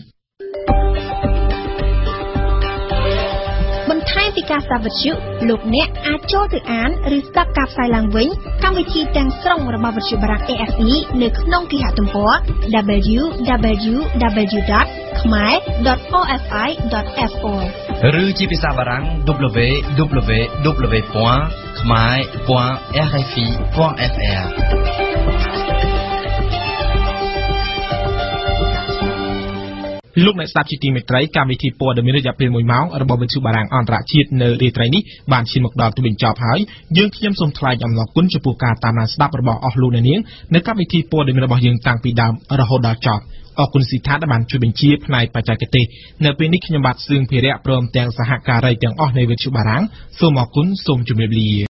បន្ថែមពីការស្ដាប់វិទ្យុលោកអ្នកអាចចូលទៅអានឬស្ដាប់ការផ្សាយឡើងវិញកម្មវិធីទាំងស្រុងរបស់វិទ្យុបារាំង A F E នៅក្នុងគេហទំព័រ double-u double-u double-u ដត khmer ដត o f i ដត f o ឬជាភាសាបារាំង double-u double-u double-u ដត khmer ដត r f i ដត f r លោកអ្នកស្ដាប់ជាទីមេត្រីកម្មវិធីព័ត៌មានរយៈពេលoneម៉ោងរបស់វិទ្យុបារាំងអន្តរជាតិនៅរាត្រីនេះបានឈានមកដល់ទីបញ្ចប់ហើយយើងខ្ញុំសូមថ្លែងអំណរគុណចំពោះការតាមដានស្ដាប់របស់អស់លោកអ្នកនាងនៅកម្មវិធីព័ត៌មានរបស់យើងតាំងពីដើមរហូតដល់ចប់អរគុណស៊ីថាដែលបានជួយបញ្ជាផ្នែកបច្ចេកទេសនៅពេលនេះខ្ញុំបាទសឿងភិរៈព្រមទាំងសហការីទាំងអស់នៃវិទ្យុបារាំងសូមអរគុណសូមជម្រាបលា